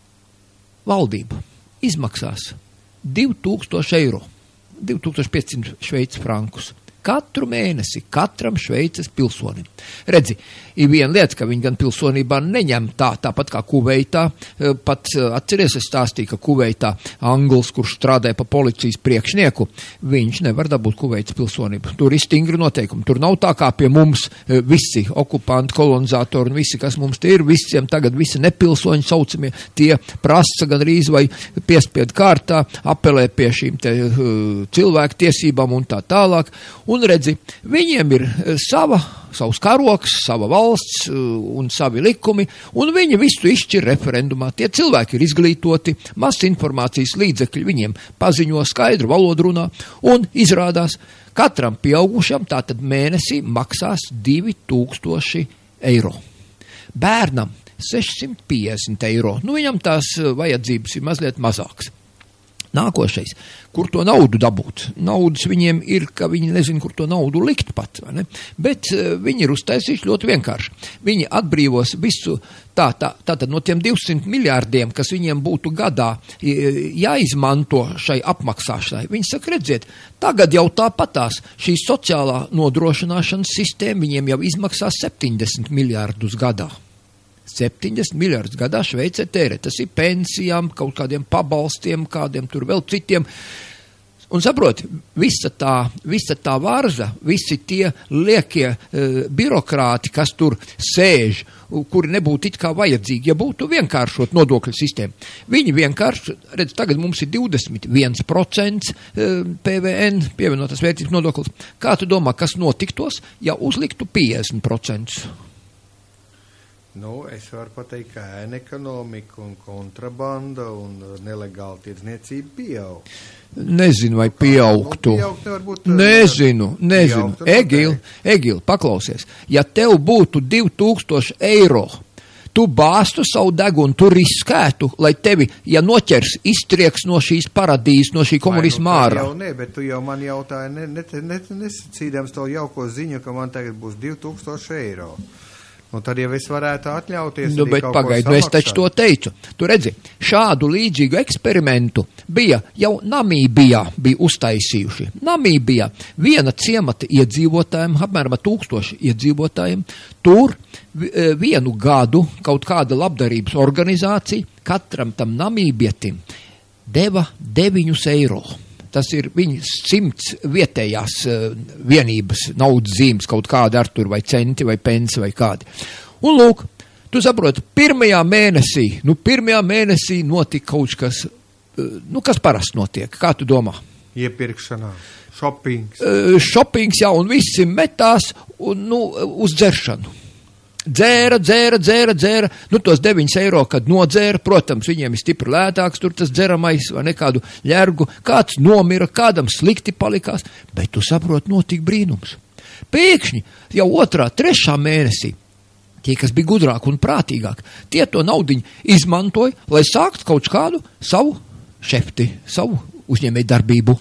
valdība izmaksās 2,000 eiro, 2,500 šveicis frankus. Katru mēnesi, katram Šveices pilsonim. Redzi, ir viena lieta, ka viņi gan pilsonībā neņem tāpat kā Kuveitā. Pat atceries, es stāstīju, ka Kuveitā Angls, kurš strādāja pa policijas priekšnieku, viņš nevar dabūt Kuveitas pilsonību. Tur ir stingri noteikumi. Tur nav tā kā pie mums visi okupanti, kolonizatori un visi, kas mums te ir, visiem tagad visi nepilsoņi saucamie, tie prasa gan rīz vai piespiedu kārtā, apelē pie šīm te cilvēku tiesībām un tā tālāk. Un redzi, viņiem ir savs karoks, sava valsts un savi likumi, un viņi visu izšķir referendumā. Tie cilvēki ir izglītoti, masa informācijas līdzekļi viņiem paziņo, skaidru valodu runā, un izrādās, katram pieaugušam tātad mēnesī maksās 2,000 eiro. Bērnam 650 eiro. Viņam tās vajadzības ir mazliet mazāks. Nākošais, kur to naudu dabūt? Naudas viņiem ir, ka viņi nezin, kur to naudu likt pat, vai ne? Bet viņi ir uztaisījuši ļoti vienkārši. Viņi atbrīvos visu tātad no tiem 200 miljārdiem, kas viņiem būtu gadā jāizmanto šai apmaksāšanai. Viņi saka, redziet, tagad jau tāpatās šī sociālā nodrošināšanas sistēma viņiem jau izmaksās 70 miljārdus gadā. 70 miljardus gadā Šveicē tērē. Tas ir pensijām, kaut kādiem pabalstiem, kādiem tur vēl citiem. Un saproti, visa tā varza, visi tie liekie birokrāti, kas tur sēž, kuri nebūtu it kā vajadzīgi, ja būtu vienkāršot nodokļu sistēmu. Viņi vienkārši, redz, tagad mums ir 21% PVN, pievienotās vērtības nodoklis. Kā tu domā, kas notiktos, ja uzliktu 50%? Es varu pateikt, ka ēnekonomika un kontrabanda un nelegāla tirdzniecība pieaug. Nezinu, vai pieaugtu. Nezinu. Egil, paklausies. Ja tev būtu 2,000 eiro, tu bāstu savu degunu, tu riskētu, lai tevi, ja noķers, iztrieks no šīs paradīzes, no šī komunisma ārā. Bet tu jau man jautāji, nesacīdams to jauko ziņu, ka man tagad būs 2,000 eiro. Un tad jau es varētu atļauties bet pagaidu, es taču to teicu. Tu redzi, šādu līdzīgu eksperimentu bija jau Namībijā bija uztaisījuši. Namībijā viena ciemata iedzīvotājiem, apmēram 1000 iedzīvotājiem, tur vienu gadu kaut kāda labdarības organizācija katram tam namībietim deva 9 eiro. Tas ir viņa 100 vietējās vienības naudas zīmes, kaut kāda ar tur vai centi vai pensi vai kādi. Un lūk, tu saproti, pirmajā mēnesī notika kaut kas, kas parasti notiek, kā tu domā? Iepirkšanā, šopings. Šopings, jā, un visi metās uz dzeršanu. Dzēra, tos 9 eiro, kad nodzēra, protams, viņiem ir stipri lētāks, tur tas dzeramais vai nekādu ļergu, kāds nomira, kādam slikti palikās, bet tu saproti, notika brīnums. Pēkšņi jau 2., 3. mēnesī, tie, kas bija gudrāk un prātīgāk, tie to naudiņu izmantoja, lai sāktu kaut kādu savu šefti, savu uzņēmēju darbību.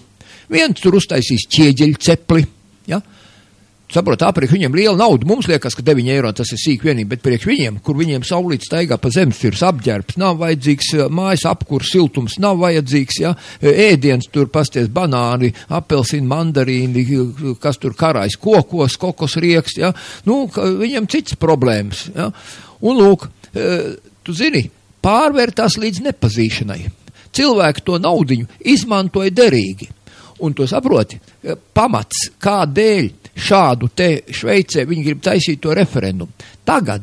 Viens tur uztaisīs ķieģeļu cepli, ja? Saprot, priekš viņiem liela nauda. Mums liekas, ka 9 eiro tas ir sīk vienība, bet priekš viņiem, kur viņiem saulīt staigā pa zemes virs apģērbs, nav vajadzīgs mājas apkurs, siltums nav vajadzīgs, ja, ēdiens tur pasties banāni, apelsīni, mandarīni, kas tur karājas kokos, kokos rieksts, ja, nu, viņiem cits problēmas, ja. Un lūk, tu zini, pārvērtās līdz nepazīšanai. Cilvēki to naudiņu izmantoja derīgi. Un tu saproti, pamats, kādēļ šādu te Šveicē viņi grib taisīt to referendumu. Tagad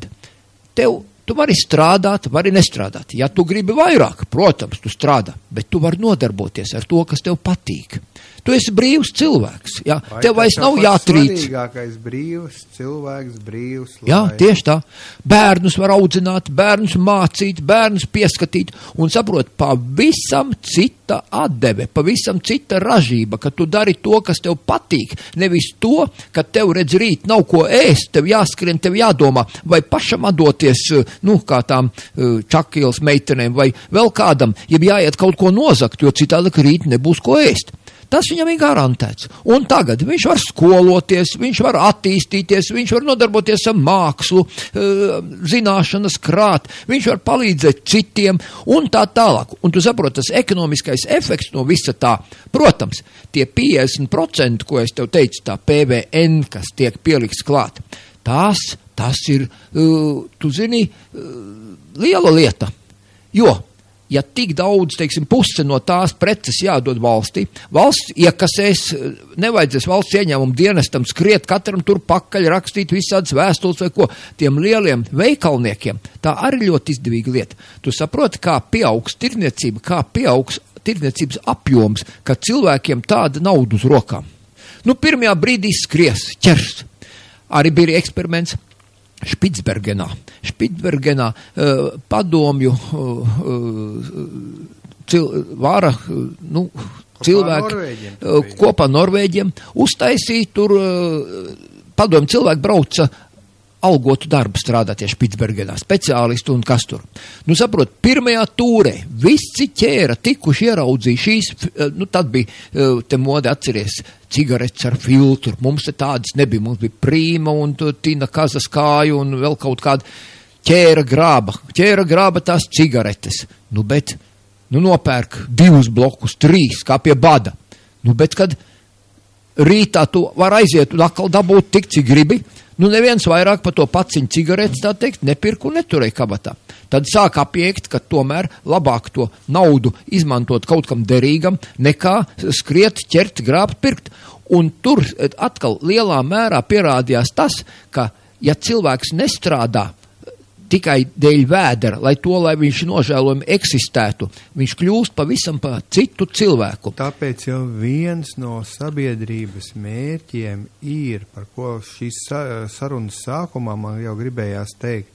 tu vari strādāt, vari nestrādāt. Ja tu gribi vairāk, protams, tu strādā, bet tu vari nodarboties ar to, kas tev patīk. Tu esi brīvs cilvēks, ja? Tev vairs nav jātrīc. Svarīgākais brīvs cilvēks, brīvs laiks. Jā, tieši tā. Bērnus var audzināt, bērnus mācīt, bērnus pieskatīt un saprot, pavisam cita atdeve, pavisam cita ražība, ka tu dari to, kas tev patīk, nevis to, ka tev redz rīt nav ko ēst, tev jāskrien, tev jādomā, vai pašam atdoties, nu, kā tām čakielas meitenēm, vai vēl kādam, ja jāiet kaut ko nozakt, jo citādi, ka rīt nebūs ko ēst. Tas viņam ir garantēts. Un tagad viņš var skoloties, viņš var attīstīties, viņš var nodarboties ar mākslu, zināšanas krāt, viņš var palīdzēt citiem un tā tālāk. Un tu saproti, tas ekonomiskais efekts no visa tā, protams, tie 50%, ko es tev teicu, tā PVN, kas tiek pielikts klāt, tas ir, tu zini, liela lieta, jo ja tik daudz, teiksim, puse no tās preces jādod valstī, valsts iekasēs, nevajadzēs valsts ieņēmumu dienestam skriet, katram tur pakaļ rakstīt visādas vēstules vai ko, tiem lieliem veikalniekiem, tā arī ļoti izdevīga lieta. Tu saproti, kā pieaugs tirdzniecība, kā pieaugs tirdzniecības apjoms, ka cilvēkiem tāda nauda uz rokām. Nu, pirmajā brīdī skries, ķers. Arī bija eksperiments Špicbergenā padomju vara, nu, cilvēki kopā Norvēģiem uztaisīja tur, padomju cilvēki brauca algotu darbu strādāties Špicbergenā, speciālisti un kas tur. Nu, saprot, pirmajā tūrē visi ķēra tikuši ieraudzīja šīs, nu, tad bija te mode atceries cigaretes ar filtru, mums te tādas nebija, mums bija Prīma un Tina Kazaskāja un vēl kaut kāda ķēra grāba tās cigaretes. Nu, bet, nu, nopērk 2 blokus, 3, kā pie bada. Nu, bet, kad rītā tu var aiziet un atkal dabūt tik, cik gribi, nu, neviens vairāk pa to paciņu cigaretes, tā teikt, nepirku un neturēja kabatā. Tad sāk apiekt, ka tomēr labāk to naudu izmantot kaut kam derīgam, nekā skriet, ķert, grābt, pirkt. Un tur atkal lielā mērā pierādījās tas, ka, ja cilvēks nestrādā tikai dēļ vēdera, lai viņš nožēlojumi eksistētu, viņš kļūst pavisam pa citu cilvēku. Tāpēc jau viens no sabiedrības mērķiem ir, par ko šīs sarunas sākumā man jau gribējās teikt,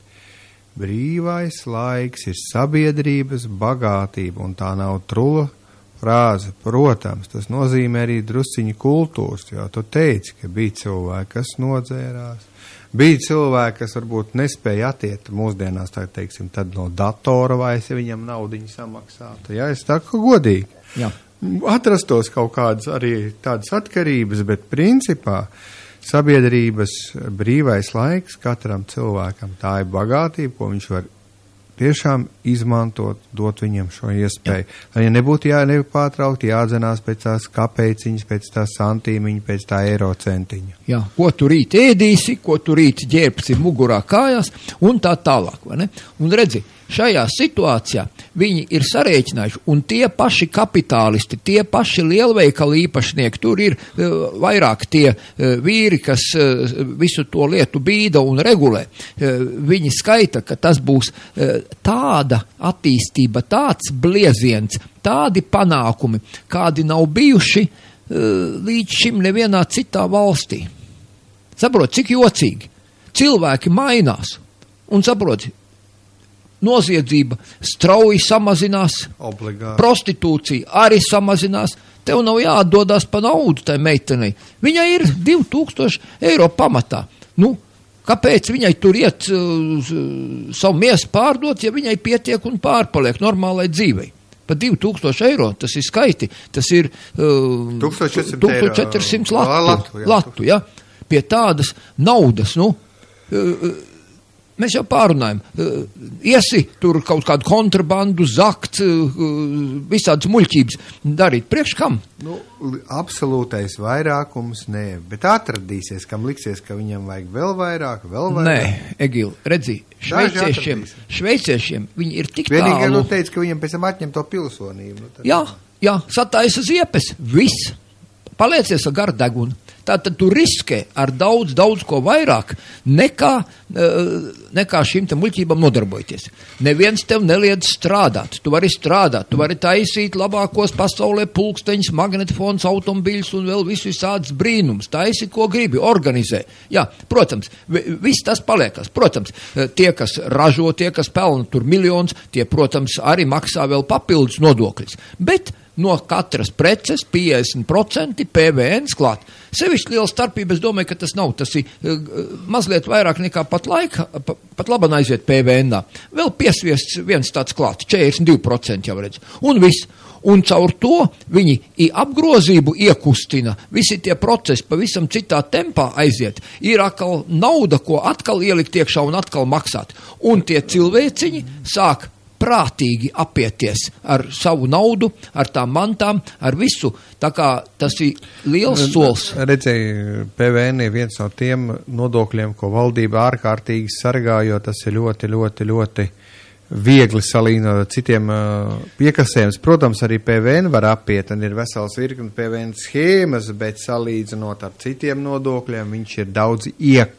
brīvais laiks ir sabiedrības bagātība, un tā nav trula frāze. Protams, tas nozīmē arī drusciņu kultūras, jo tu teici, ka bija cilvēki, kas nodzērās, bija cilvēki, kas varbūt nespēja attiet mūsdienās, tā teiksim, tad no datora vai ja viņam naudiņu samaksātu. Jā, es tā kā godīgi. Jā. Atrastos kaut kādas arī tādas atkarības, bet principā sabiedrības brīvais laiks katram cilvēkam, tā ir bagātība, ko viņš var tiešām izmantot, dot viņam šo iespēju. Lai nebūtu nepārtraukti jādzenās pēc tās kapeciņas, pēc tā santīmiņa, pēc tā eiro centiņa. Jā, ko tu rīt ēdīsi, ko tu rīt ģērbsi mugurā kājās un tā tālāk, vai ne? Un redzi, šajā situācijā viņi ir sarēķinājuši, un tie paši kapitālisti, tie paši lielveikali īpašnieki, tur ir vairāk tie vīri, kas visu to lietu bīda un regulē. Viņi skaita, ka tas būs tāda attīstība, tāds blieziens, tādi panākumi, kādi nav bijuši līdz šim nevienā citā valstī. Saprot, cik jocīgi. Cilvēki mainās. Un saprot, noziedzība strauji samazinās, obligāti. Prostitūcija arī samazinās. Tev nav jāatdodās pa naudu tai meitenei. Viņai ir 2000 eiro pamatā. Nu, kāpēc viņai tur iet savu miesu pārdot, ja viņai pietiek un pārpaliek normālai dzīvei? pa 2000 eiro, tas ir skaiti, tas ir 1400 latu, ja? Pie tādas naudas, mēs jau pārunājam, iesi tur kaut kādu kontrabandu, zakt, visādas muļķības darīt. Priekš kam? Absolūtais vairākums nē, bet atradīsies, kam liksies, ka viņam vajag vēl vairāk. Nē, Egil, redzi, šveiciešiem viņi ir tik tālu. Vienīgi teica, ka viņam pēc tam atņem to pilsonību. Jā, sataisa ziepes, viss. Paliecies ar gardegunu. Tātad tu riskē ar daudz ko vairāk nekā šīm te muļķībām nodarbojoties. Neviens tev neliedz strādāt. Tu vari strādāt, tu vari taisīt labākos pasaulē pulksteņus, magnetofons, automobiļus un vēl visādas brīnums. Taisi, ko gribi, organizē. Jā, protams, viss tas paliekas. Protams, tie, kas ražo, tie, kas pelna tur miljonus, tie, protams, arī maksā vēl papildus nodokļus. Bet no katras preces 50% PVN klāt. Sevišķi liela starpība, es domāju, ka tas nav. Tas ir mazliet vairāk nekā pat labāk aiziet PVN-ā. Vēl piesviests viens tāds klāt, 42% jau redz. Un viss. Un caur to viņi apgrozību iekustina. Visi tie procesi pavisam citā tempā aiziet. Ir atkal nauda, ko atkal ielikt iekšā un atkal maksāt. Un tie cilvēciņi sāk prātīgi apieties ar savu naudu, ar tām mantām, ar visu. Tā kā tas ir liels solis. Redzēju, PVN ir viens no tiem nodokļiem, ko valdība ārkārtīgi sargā, jo tas ir ļoti viegli salīdzinot ar citiem piekasējums. Protams, arī PVN var apiet, un ir vesels virkni PVN schēmas, bet salīdzinot ar citiem nodokļiem, viņš ir daudz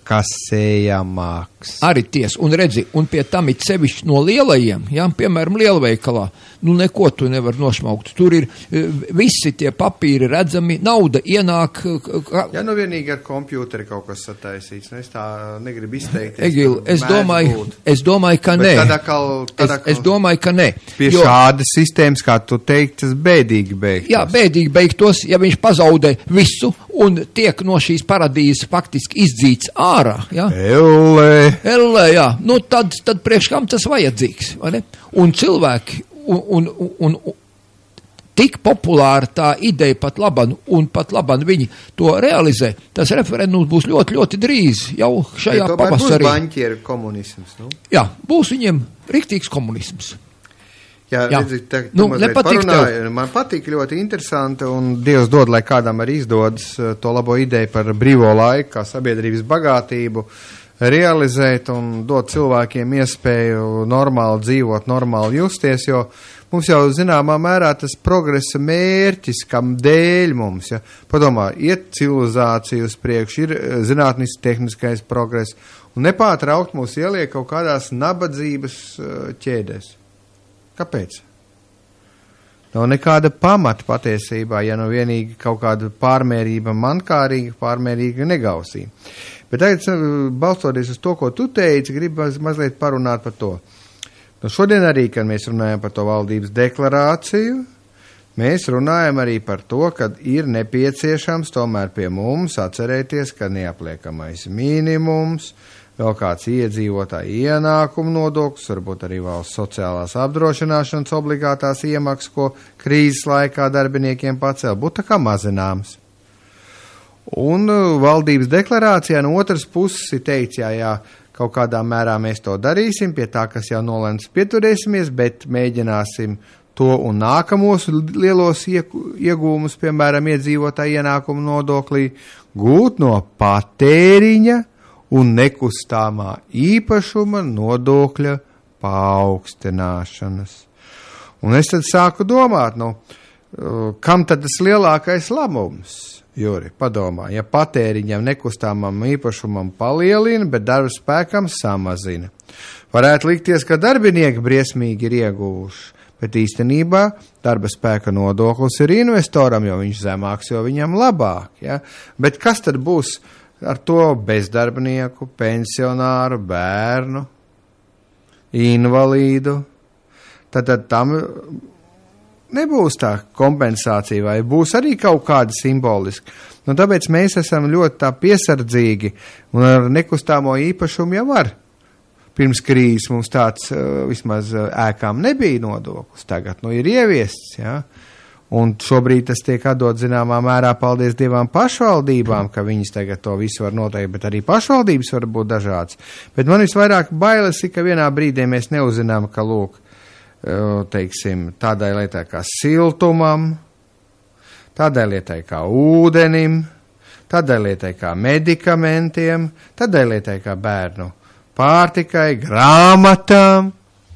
iekasējamāks. Arī ties, un redzi, un pie tam ir sevišķi no lielajiem, piemēram, lielveikalā, neko tu nevar nošmaukt. Tur ir visi tie papīri redzami, nauda ienāk. Vienīgi ar kompjūteri kaut kas sataisīts, es tā negribu izteikties. Egil, es domāju, ka nē. Es domāju, ka nē. Pie šādas sistēmas, kā tu teikt, tas bēdīgi beigtos. Jā, bēdīgi beigtos, ja viņš pazaudē visu un tiek no šīs paradīzes faktiski izdzīts ārā. Ja? Elle, jā. Tad priekš kam tas vajadzīgs, vai ne? Un cilvēki, un tik populāra tā ideja pat laban viņi to realizē, tas referendums būs ļoti drīz, jau šajā pavasarī. Būs baņķieru komunisms, Jā, būs viņiem riktīgs komunisms. Jā. Man patīk ļoti interesanti, un Dievs dod, lai kādam arī izdodas to labo ideju par brīvo laiku, kā sabiedrības bagātību realizēt un dot cilvēkiem iespēju normāli dzīvot, normāli justies, jo mums jau zināmā mērā tas progresa mērķis, kam dēļ mums, padomā, iet civilizācija uz priekšu, ir zinātnis tehniskais progress, un nepārtraukt mūs ieliek kaut kādās nabadzības ķēdēs. Kāpēc? Nav nekāda pamata patiesībā, ja vienīgi kaut kāda pārmērība mankārīga, pārmērīga negausība. Bet tagad, balstoties uz to, ko tu teici, gribu mazliet parunāt par to. Šodien arī, kad mēs runājam par to valdības deklarāciju, mēs runājam arī par to, ka ir nepieciešams tomēr pie mums atcerēties, ka neapliekamais minimums, vēl kāds iedzīvotāja ienākumu nodoklis, varbūt arī valsts sociālās apdrošināšanas obligātās iemaksas, ko krīzes laikā darbiniekiem pacēl, būtu tā kā mazināms. Un valdības deklarācijā no otras puses ir teikts, jā, kaut kādā mērā mēs to darīsim, pie tā, kas jau nolēmts pieturēsimies, bet mēģināsim to un nākamos lielos iegūmus, piemēram, iedzīvotāju ienākumu nodoklī, gūt no patēriņa un nekustāmā īpašuma nodokļa paaugstināšanas. Un es tad sāku domāt, kam tad tas lielākais labums? Juri, padomā, ja patēriņam nekustāmam īpašumam palielina, bet darba spēkam samazina. Varētu likties, ka darbinieki briesmīgi ir ieguvuši, bet īstenībā darba spēka nodoklis ir investoram, jo viņš zemāks, jo viņam labāk. Ja? Bet kas tad būs ar to bezdarbnieku, pensionāru, bērnu, invalīdu? Tad tam nebūs tā kompensācija, vai būs arī kaut kāda simboliska. Tāpēc mēs esam ļoti tā piesardzīgi, un ar nekustāmo īpašumu jau var pirms krīzes mums tāds vismaz ēkām nebija nodoklis, tagad ir ieviests, ja? Un šobrīd tas tiek atdot zināmā mērā, paldies Dievam, pašvaldībām, ka viņas tagad to visu var noteikt, bet arī pašvaldības var būt dažādas. Bet man visvairāk bailes ir, ka vienā brīdī mēs neuzinām, ka, lūk, teiksim, tādai lietai kā siltumam, tādai lietai kā ūdenim, tādai lietai kā medikamentiem, tādai lietai kā bērnu pārtikai, grāmatām,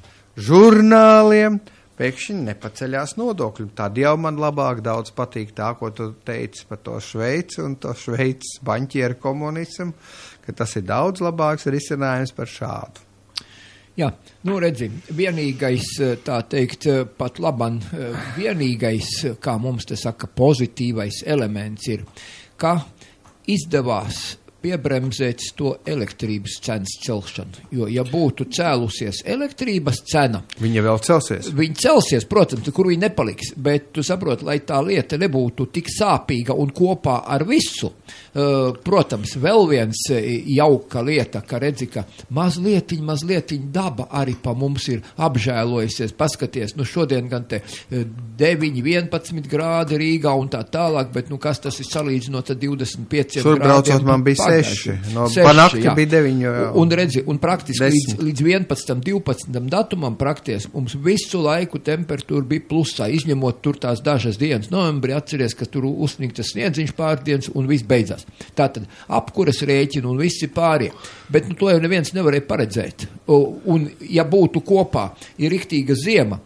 žurnāliem, pēkšņi nepaceļās nodokļu. Tad jau man labāk daudz patīk tā, ko tu teici par to Šveici un to Šveicis baņķieru komunismu, ka tas ir daudz labāks risinājums par šādu. Jā, redzi, vienīgais, tā teikt, pat laban, vienīgais, kā mums te saka, pozitīvais elements ir, ka izdevās piebremzēt to elektrības cenas celšanu. Jo, ja būtu cēlusies elektrības cena... Viņa vēl celsies. Viņa celsies, protams, kur viņa nepaliks, bet tu saproti, lai tā lieta nebūtu tik sāpīga un kopā ar visu. Protams, vēl viens jauka lieta, ka redzi, ka mazlietiņ daba arī pa mums ir apžēlojusies. Paskaties, šodien gan te 9, 11 grādi Rīgā un tā tālāk, bet kas tas ir salīdzinot ar 25 grādiem? Šur braucot man bija 6. Panakti bija 9. Un redzi, un praktiski līdz 11. 12. datumam prakties mums visu laiku temperatūra bija plusā, izņemot tur tās dažas dienas. Novembrī atceries, ka tur uzsnigtas sniedziņš pārdienas un viss beidzās. Tātad apkuras rēķina un visi pārie. Bet to jau neviens nevarēja paredzēt. Un ja būtu kopā, ir riktīga ziema,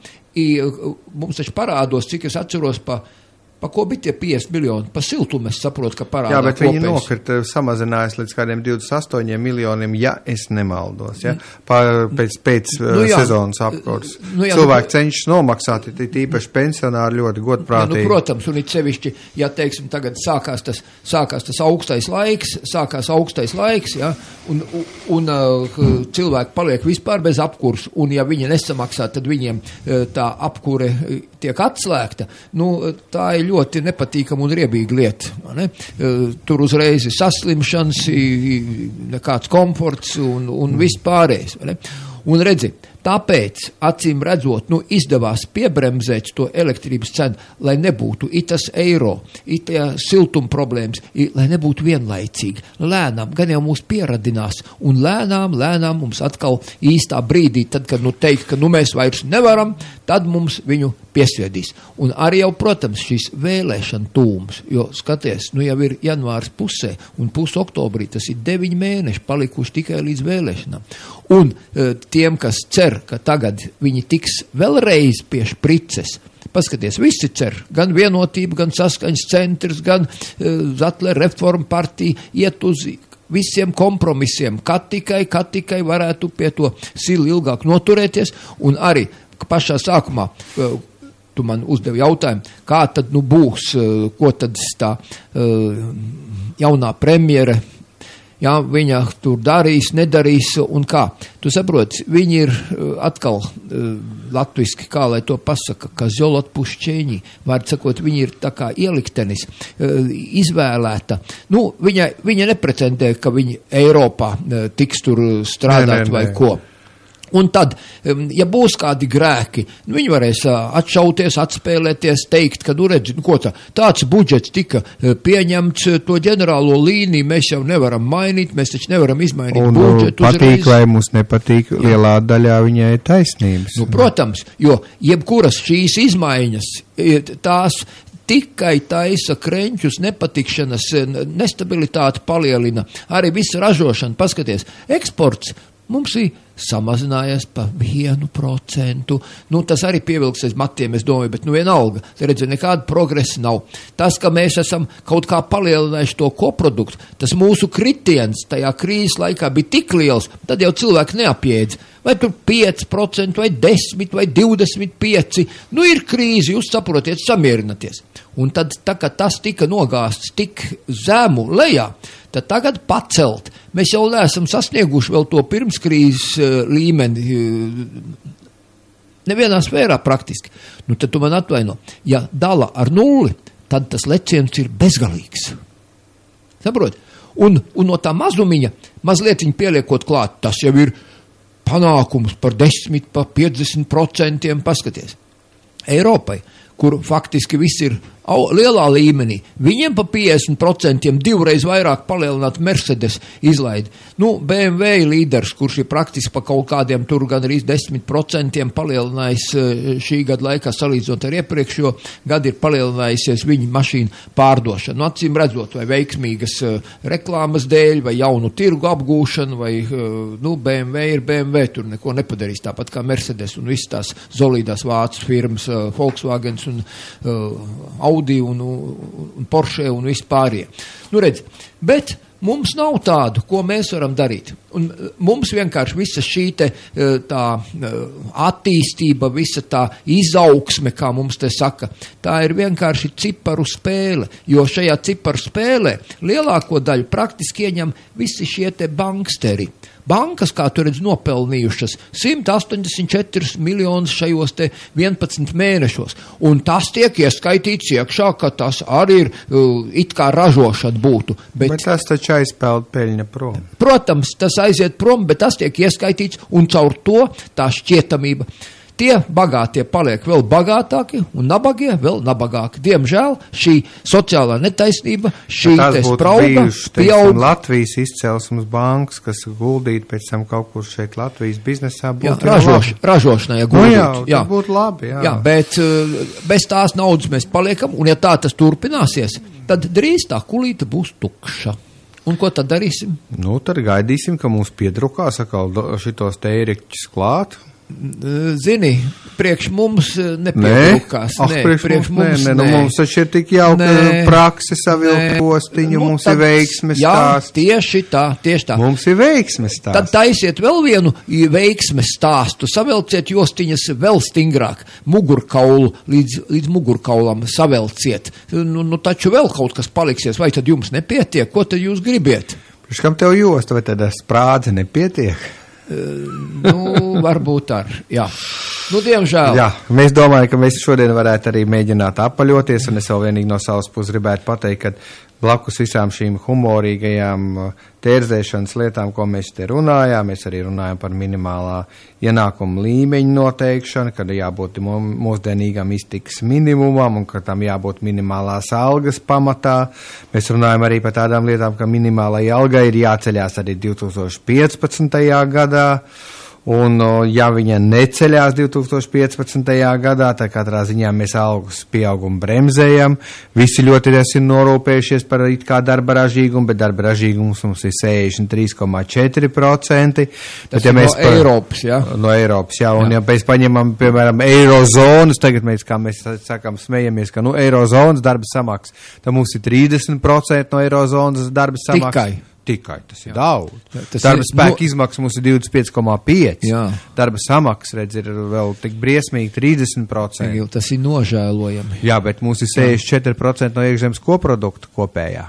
mums taču parādos, cik es atceros pa ko bija tie 50 miljoni? Pa siltumu es saprotu, ka parādā. Jā, bet viņi nokrita, samazinājās līdz kādiem 28 miljoniem, ja es nemaldos, ja? Pēc sezonas apkurs. Cilvēki cenšas nomaksāt, īpaši pensionāri ļoti godprātīgi. Protams, un it sevišķi, ja teiksim, tagad sākās tas augstais laiks, ja? Un cilvēki paliek vispār bez apkurs, un ja viņi nesamaksā, tad viņiem tā apkure tiek atslēgta. Tā ir ļoti nepatīkama un riebīga lieta. Ne? Tur uzreiz ir saslimšanas, nekāds komforts un viss pārējais. Un redzi, tāpēc, acīm redzot, izdevās piebremzēt to elektrības cenu, lai nebūtu itas eiro, itā siltuma problēmas, lai nebūtu vienlaicīgi. Lēnām, gan jau mūs pieradinās, un lēnām mums atkal īstā brīdī, tad, kad teikt, ka mēs vairs nevaram, tad mums viņu piesviedīs. Un arī jau, protams, šis vēlēšana tūms, jo skaties, jau ir janvārs pusē, un oktobrī tas ir 9 mēneši palikuši tikai līdz vēlēšanām. Un tiem, kas cer, ka tagad viņi tiks vēlreiz pie šprices, paskaties, visi cer, gan Vienotība, gan Saskaņas centrs, gan Zatlera reforma partija iet uz visiem kompromisiem, kā tikai varētu pie to silu ilgāk noturēties, un arī pašā sākumā tu man uzdevi jautājumu, kā tad būs, ko tad tā jaunā premjere, jā, viņa tur darīs, nedarīs un kā. Tu saproti, viņi ir atkal latviski, kā lai to pasaka, ka zolot pušķēņi, vārds sakot, viņi ir tā kā ieliktenis, izvēlēta. Viņa nepretendē, ka viņi Eiropā tiks tur strādāt vai ko. Un tad, ja būs kādi grēki, viņi varēs atšauties, atspēlēties, teikt, ka, redzi, tāds budžets tika pieņemts, to ģenerālo līniju mēs jau nevaram mainīt, mēs taču nevaram izmainīt budžetu. Un patīk vai mums nepatīk, lielā daļā viņai ir taisnības. Protams, jo jebkuras šīs izmaiņas, tās tikai taisa kreņķus, nepatikšanas, nestabilitāti palielina, arī visa ražošana, paskaties, eksports mums ir samazinājies pa 1%. Tas arī pievilksies matiem, es domāju, bet vienalga. Redzi, nekāda progresa nav. Tas, ka mēs esam kaut kā palielinājuši to koproduktu, tas mūsu kritiens tajā krīzes laikā bija tik liels, tad jau cilvēki neapjēdz. Vai tur 5%, vai 10%, vai 25%. Ir krīze, jūs saprotiet, samierināties. Un tad, tā kā tas tika nogāsts tik zemu lejā, tad tagad pacelt. Mēs jau neesam sasnieguši vēl to pirmskrīzes līmeni nevienā sfērā praktiski. Tad tu man atvaino. Ja dala ar 0, tad tas leciens ir bezgalīgs. Saprot? Un no tā mazumiņa mazlietiņ pieliekot klāt, tas jau ir panākumus par 10, par 50%, paskaties. Eiropai, kur faktiski viss ir lielā līmenī, viņiem pa 50% divreiz vairāk palielināt Mercedes izlaidi. BMW līderis, kurš ir praktiski pa kaut kādiem tur gan arī 10% palielinājis šī gada laikā salīdzinot ar iepriekšējo gadu ir palielinājusies viņa mašīnu pārdošana. Acīm redzot, vai veiksmīgas reklāmas dēļ, vai jaunu tirgu apgūšanu, vai BMW ir BMW, tur neko nepadarīs tāpat kā Mercedes un visas tās solīdās vācu firmas, Volkswagens un Audi un Porsche un vispārie. Redz, bet mums nav tādu, ko mēs varam darīt. Un mums vienkārši visa šī tā attīstība, visa tā izaugsme, kā mums te saka, tā ir vienkārši ciparu spēle, jo šajā ciparu spēlē lielāko daļu praktiski ieņem visi šie te banksteri. Bankas, kā tu redz, nopelnījušas 184 miljonus šajos te 11 mēnešos. Un tas tiek ieskaitīts iekšā, ka tas arī ir it kā ražošana būtu. Bet tas taču aizpeld peļņa prom. Protams, tas aiziet prom, bet tas tiek ieskaitīts un caur to tā šķietamība. Tie bagātie paliek vēl bagātāki un nabagie vēl nabagāki. Diemžēl šī sociālā netaisnība, šī te sprauga pieaug. Latvijas izcelsmes bankas, kas guldīt pēc tam kaut kur šeit Latvijas biznesā būtu ražošanai guldīt. Jā, būtu labi. Jā, bet bez tās naudas mēs paliekam, un ja tā tas turpināsies, tad drīz tā kulīte būs tukša. Un ko tad darīsim? Tad gaidīsim, ka mums piedrukās atkal šitos tēriķus klāt. Zini, priekš mums nepiedrukās. Priekš mums mums taču ir tik jauka prakse savilkt postiņu, mums ir veiksmes stāsts. Tieši tā. Mums ir veiksmes stāsts. Tad taisiet vēl vienu veiksmes stāstu, savelciet jostiņas vēl stingrāk, mugurkaulu līdz mugurkaulam savelciet. Taču vēl kaut kas paliksies, vai tad jums nepietiek? Ko tad jūs gribiet? Priekš kam tev josta, vai tad sprādze nepietiek? Varbūt jā. Diemžēl. Jā, mēs domājam, ka mēs šodien varētu arī mēģināt apaļoties, un es vēl vienīgi no savas puses gribētu pateikt, ka blakus visām šīm humorīgajām tērzēšanas lietām, ko mēs te runājām, mēs arī runājam par minimālā ienākuma līmeņa noteikšanu, kad jābūt mūsdienīgam iztikas minimumam un ka tam jābūt minimālās algas pamatā. Mēs runājam arī par tādām lietām, ka minimālai algai ir jāceļās arī 2015. gadā. Un, ja viņa neceļās 2015. gadā, tad katrā ziņā mēs algas pieaugumu bremzējam. Visi ļoti ir norūpējušies par it kā darba ražīgumu, bet darba ražīgums mums ir 63%. Tas ir Eiropas, jā? No Eiropas, jā. Un ja mēs paņemam, piemēram, eirozonas, tagad mēs, kā mēs sakam, smejamies, ka, eirozonas darba samaks, tad mums ir 30% no eirozonas darba samaks. Tikai, tas ir daudz. Darba spēka izmaksas mums ir 25,5. Darba samaks, redz, ir vēl tik briesmīgi 30%. Tas ir nožēlojami. Jā, bet mums ir 64% no iekšzemes koprodukta kopējā.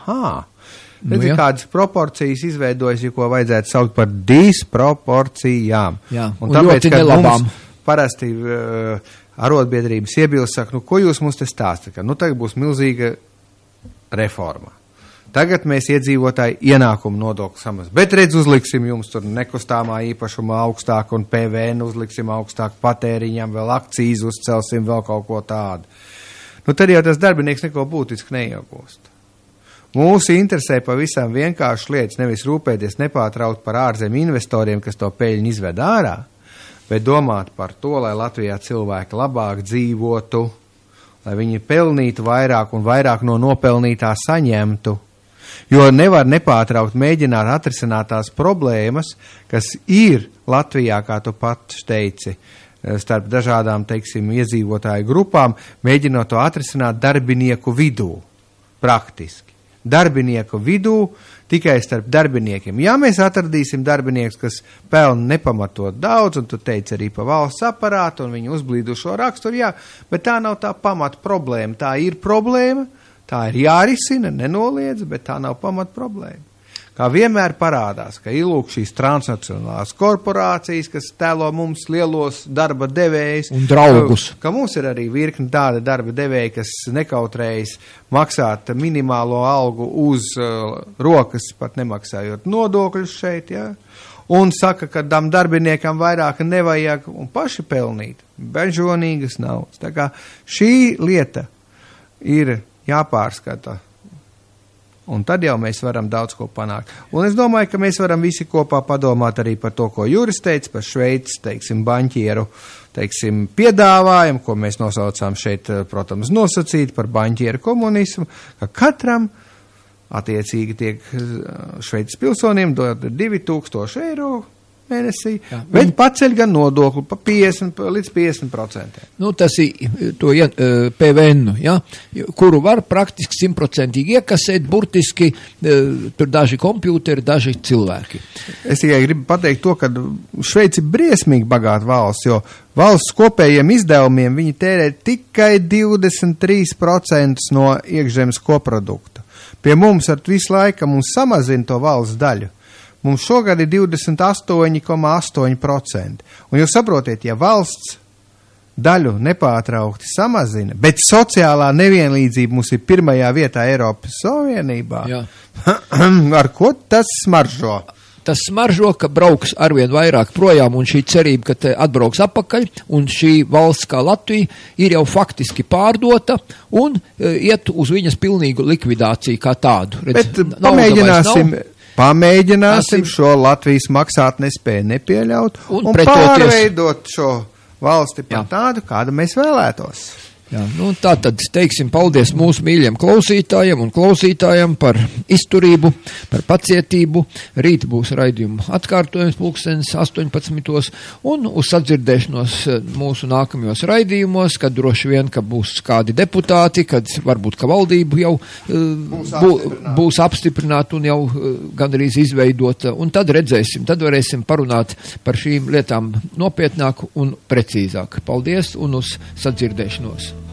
Redz, kādas proporcijas izveidojas, ko vajadzētu saukt par disproporcijām. Jā, un tāpēc, ka mums parasti arotbiedrības iebilst, saka, ko jūs mums te stāstat? Tagad būs milzīga reforma. Tagad mēs iedzīvotāji ienākumu nodokli samaz. Bet redz, uzliksim jums tur nekustāmā īpašuma augstāk un PVN uzliksim augstāk patēriņam, vēl akcijas uzcelsim, vēl kaut ko tādu. Tad jau tas darbinieks neko būtiski neiegūst. Mūsu interesē pavisam vienkārši lietas, nevis rūpēties nepārtraukt par ārzemju investoriem, kas to peļņu izved ārā, bet domāt par to, lai Latvijā cilvēki labāk dzīvotu, lai viņi pelnītu vairāk un vairāk no nopelnītā saņemtu. Jo nevar nepārtraukt mēģināt atrisināt tās problēmas, kas ir Latvijā, kā tu pats teici, starp dažādām, teiksim, iedzīvotāju grupām, mēģinot to atrisināt darbinieku vidū, praktiski. Darbinieku vidū, tikai starp darbiniekiem. Ja mēs atradīsim darbinieks, kas pelna nepamatot daudz, un tu teici arī pa valsts aparātu, un viņu uzblīdušo raksturu, jā, bet tā nav tā pamata problēma, tā ir problēma. Tā ir jārisina, nenoliedz, bet tā nav pamat problēma. Kā vienmēr parādās, ka ir lūk šīs transnacionālās korporācijas, kas tēlo mums lielos darba devējus. Un draugus. Ka mums ir arī virkni tāda darba devēja, kas nekautrējas maksāt minimālo algu uz rokas, pat nemaksājot nodokļus šeit, jā. un saka, ka tam darbiniekam vairāk nevajag un paši pelnīt. Bežonīgas naudas. Tā kā šī lieta ir jāpārskata. Un tad jau mēs varam daudz ko panākt. Un es domāju, ka mēs varam visi kopā padomāt arī par to, ko Juris teica, par Šveices, teiksim, baņķieru, teiksim, piedāvājumu, ko mēs nosaucām šeit, protams, nosacīt par baņķieru komunismu, ka katram attiecīgi tiek Šveices pilsoniem dod 2000 eiro mēnesī, bet paceļ gan nodokli pa 50 līdz 50%. Nu, tas ir to PVN, ja, kuru var praktiski 100% iekasēt, burtiski tur daži kompjūteri, daži cilvēki. Es tikai gribu pateikt to, ka Šveici ir briesmīgi bagāta valsts, jo valsts kopējiem izdevumiem viņi tērē tikai 23% no iekšzemes koprodukta. Pie mums ar visu laiku mums samazina to valsts daļu. Mums šogad ir 28,8%. Un jūs saprotiet, ja valsts daļu nepārtraukti samazina, bet sociālā nevienlīdzība mums ir pirmajā vietā Eiropas Savienībā, ar ko tas smaržo? Tas smaržo, ka brauks arvien vairāk projām, un šī cerība, ka te atbrauks apakaļ, un šī valsts kā Latvija ir jau faktiski pārdota, un iet uz viņas pilnīgu likvidāciju kā tādu. Bet pamēģināsim šo Latvijas maksātnespēju nepieļaut un pārveidot šo valsti par tādu, kādu mēs vēlētos. Jā, nu tā tad teiksim paldies mūsu mīļiem klausītājiem un klausītājiem par izturību, par pacietību. Rīt būs raidījuma atkārtojums 18. un uz sadzirdēšanos mūsu nākamajos raidījumos, kad droši vien, ka būs kādi deputāti, kad varbūt, ka valdība jau būs apstiprināta un jau gandrīz izveidota, un tad redzēsim, tad varēsim parunāt par šīm lietām nopietnāk un precīzāk. Paldies un uz sadzirdēšanos!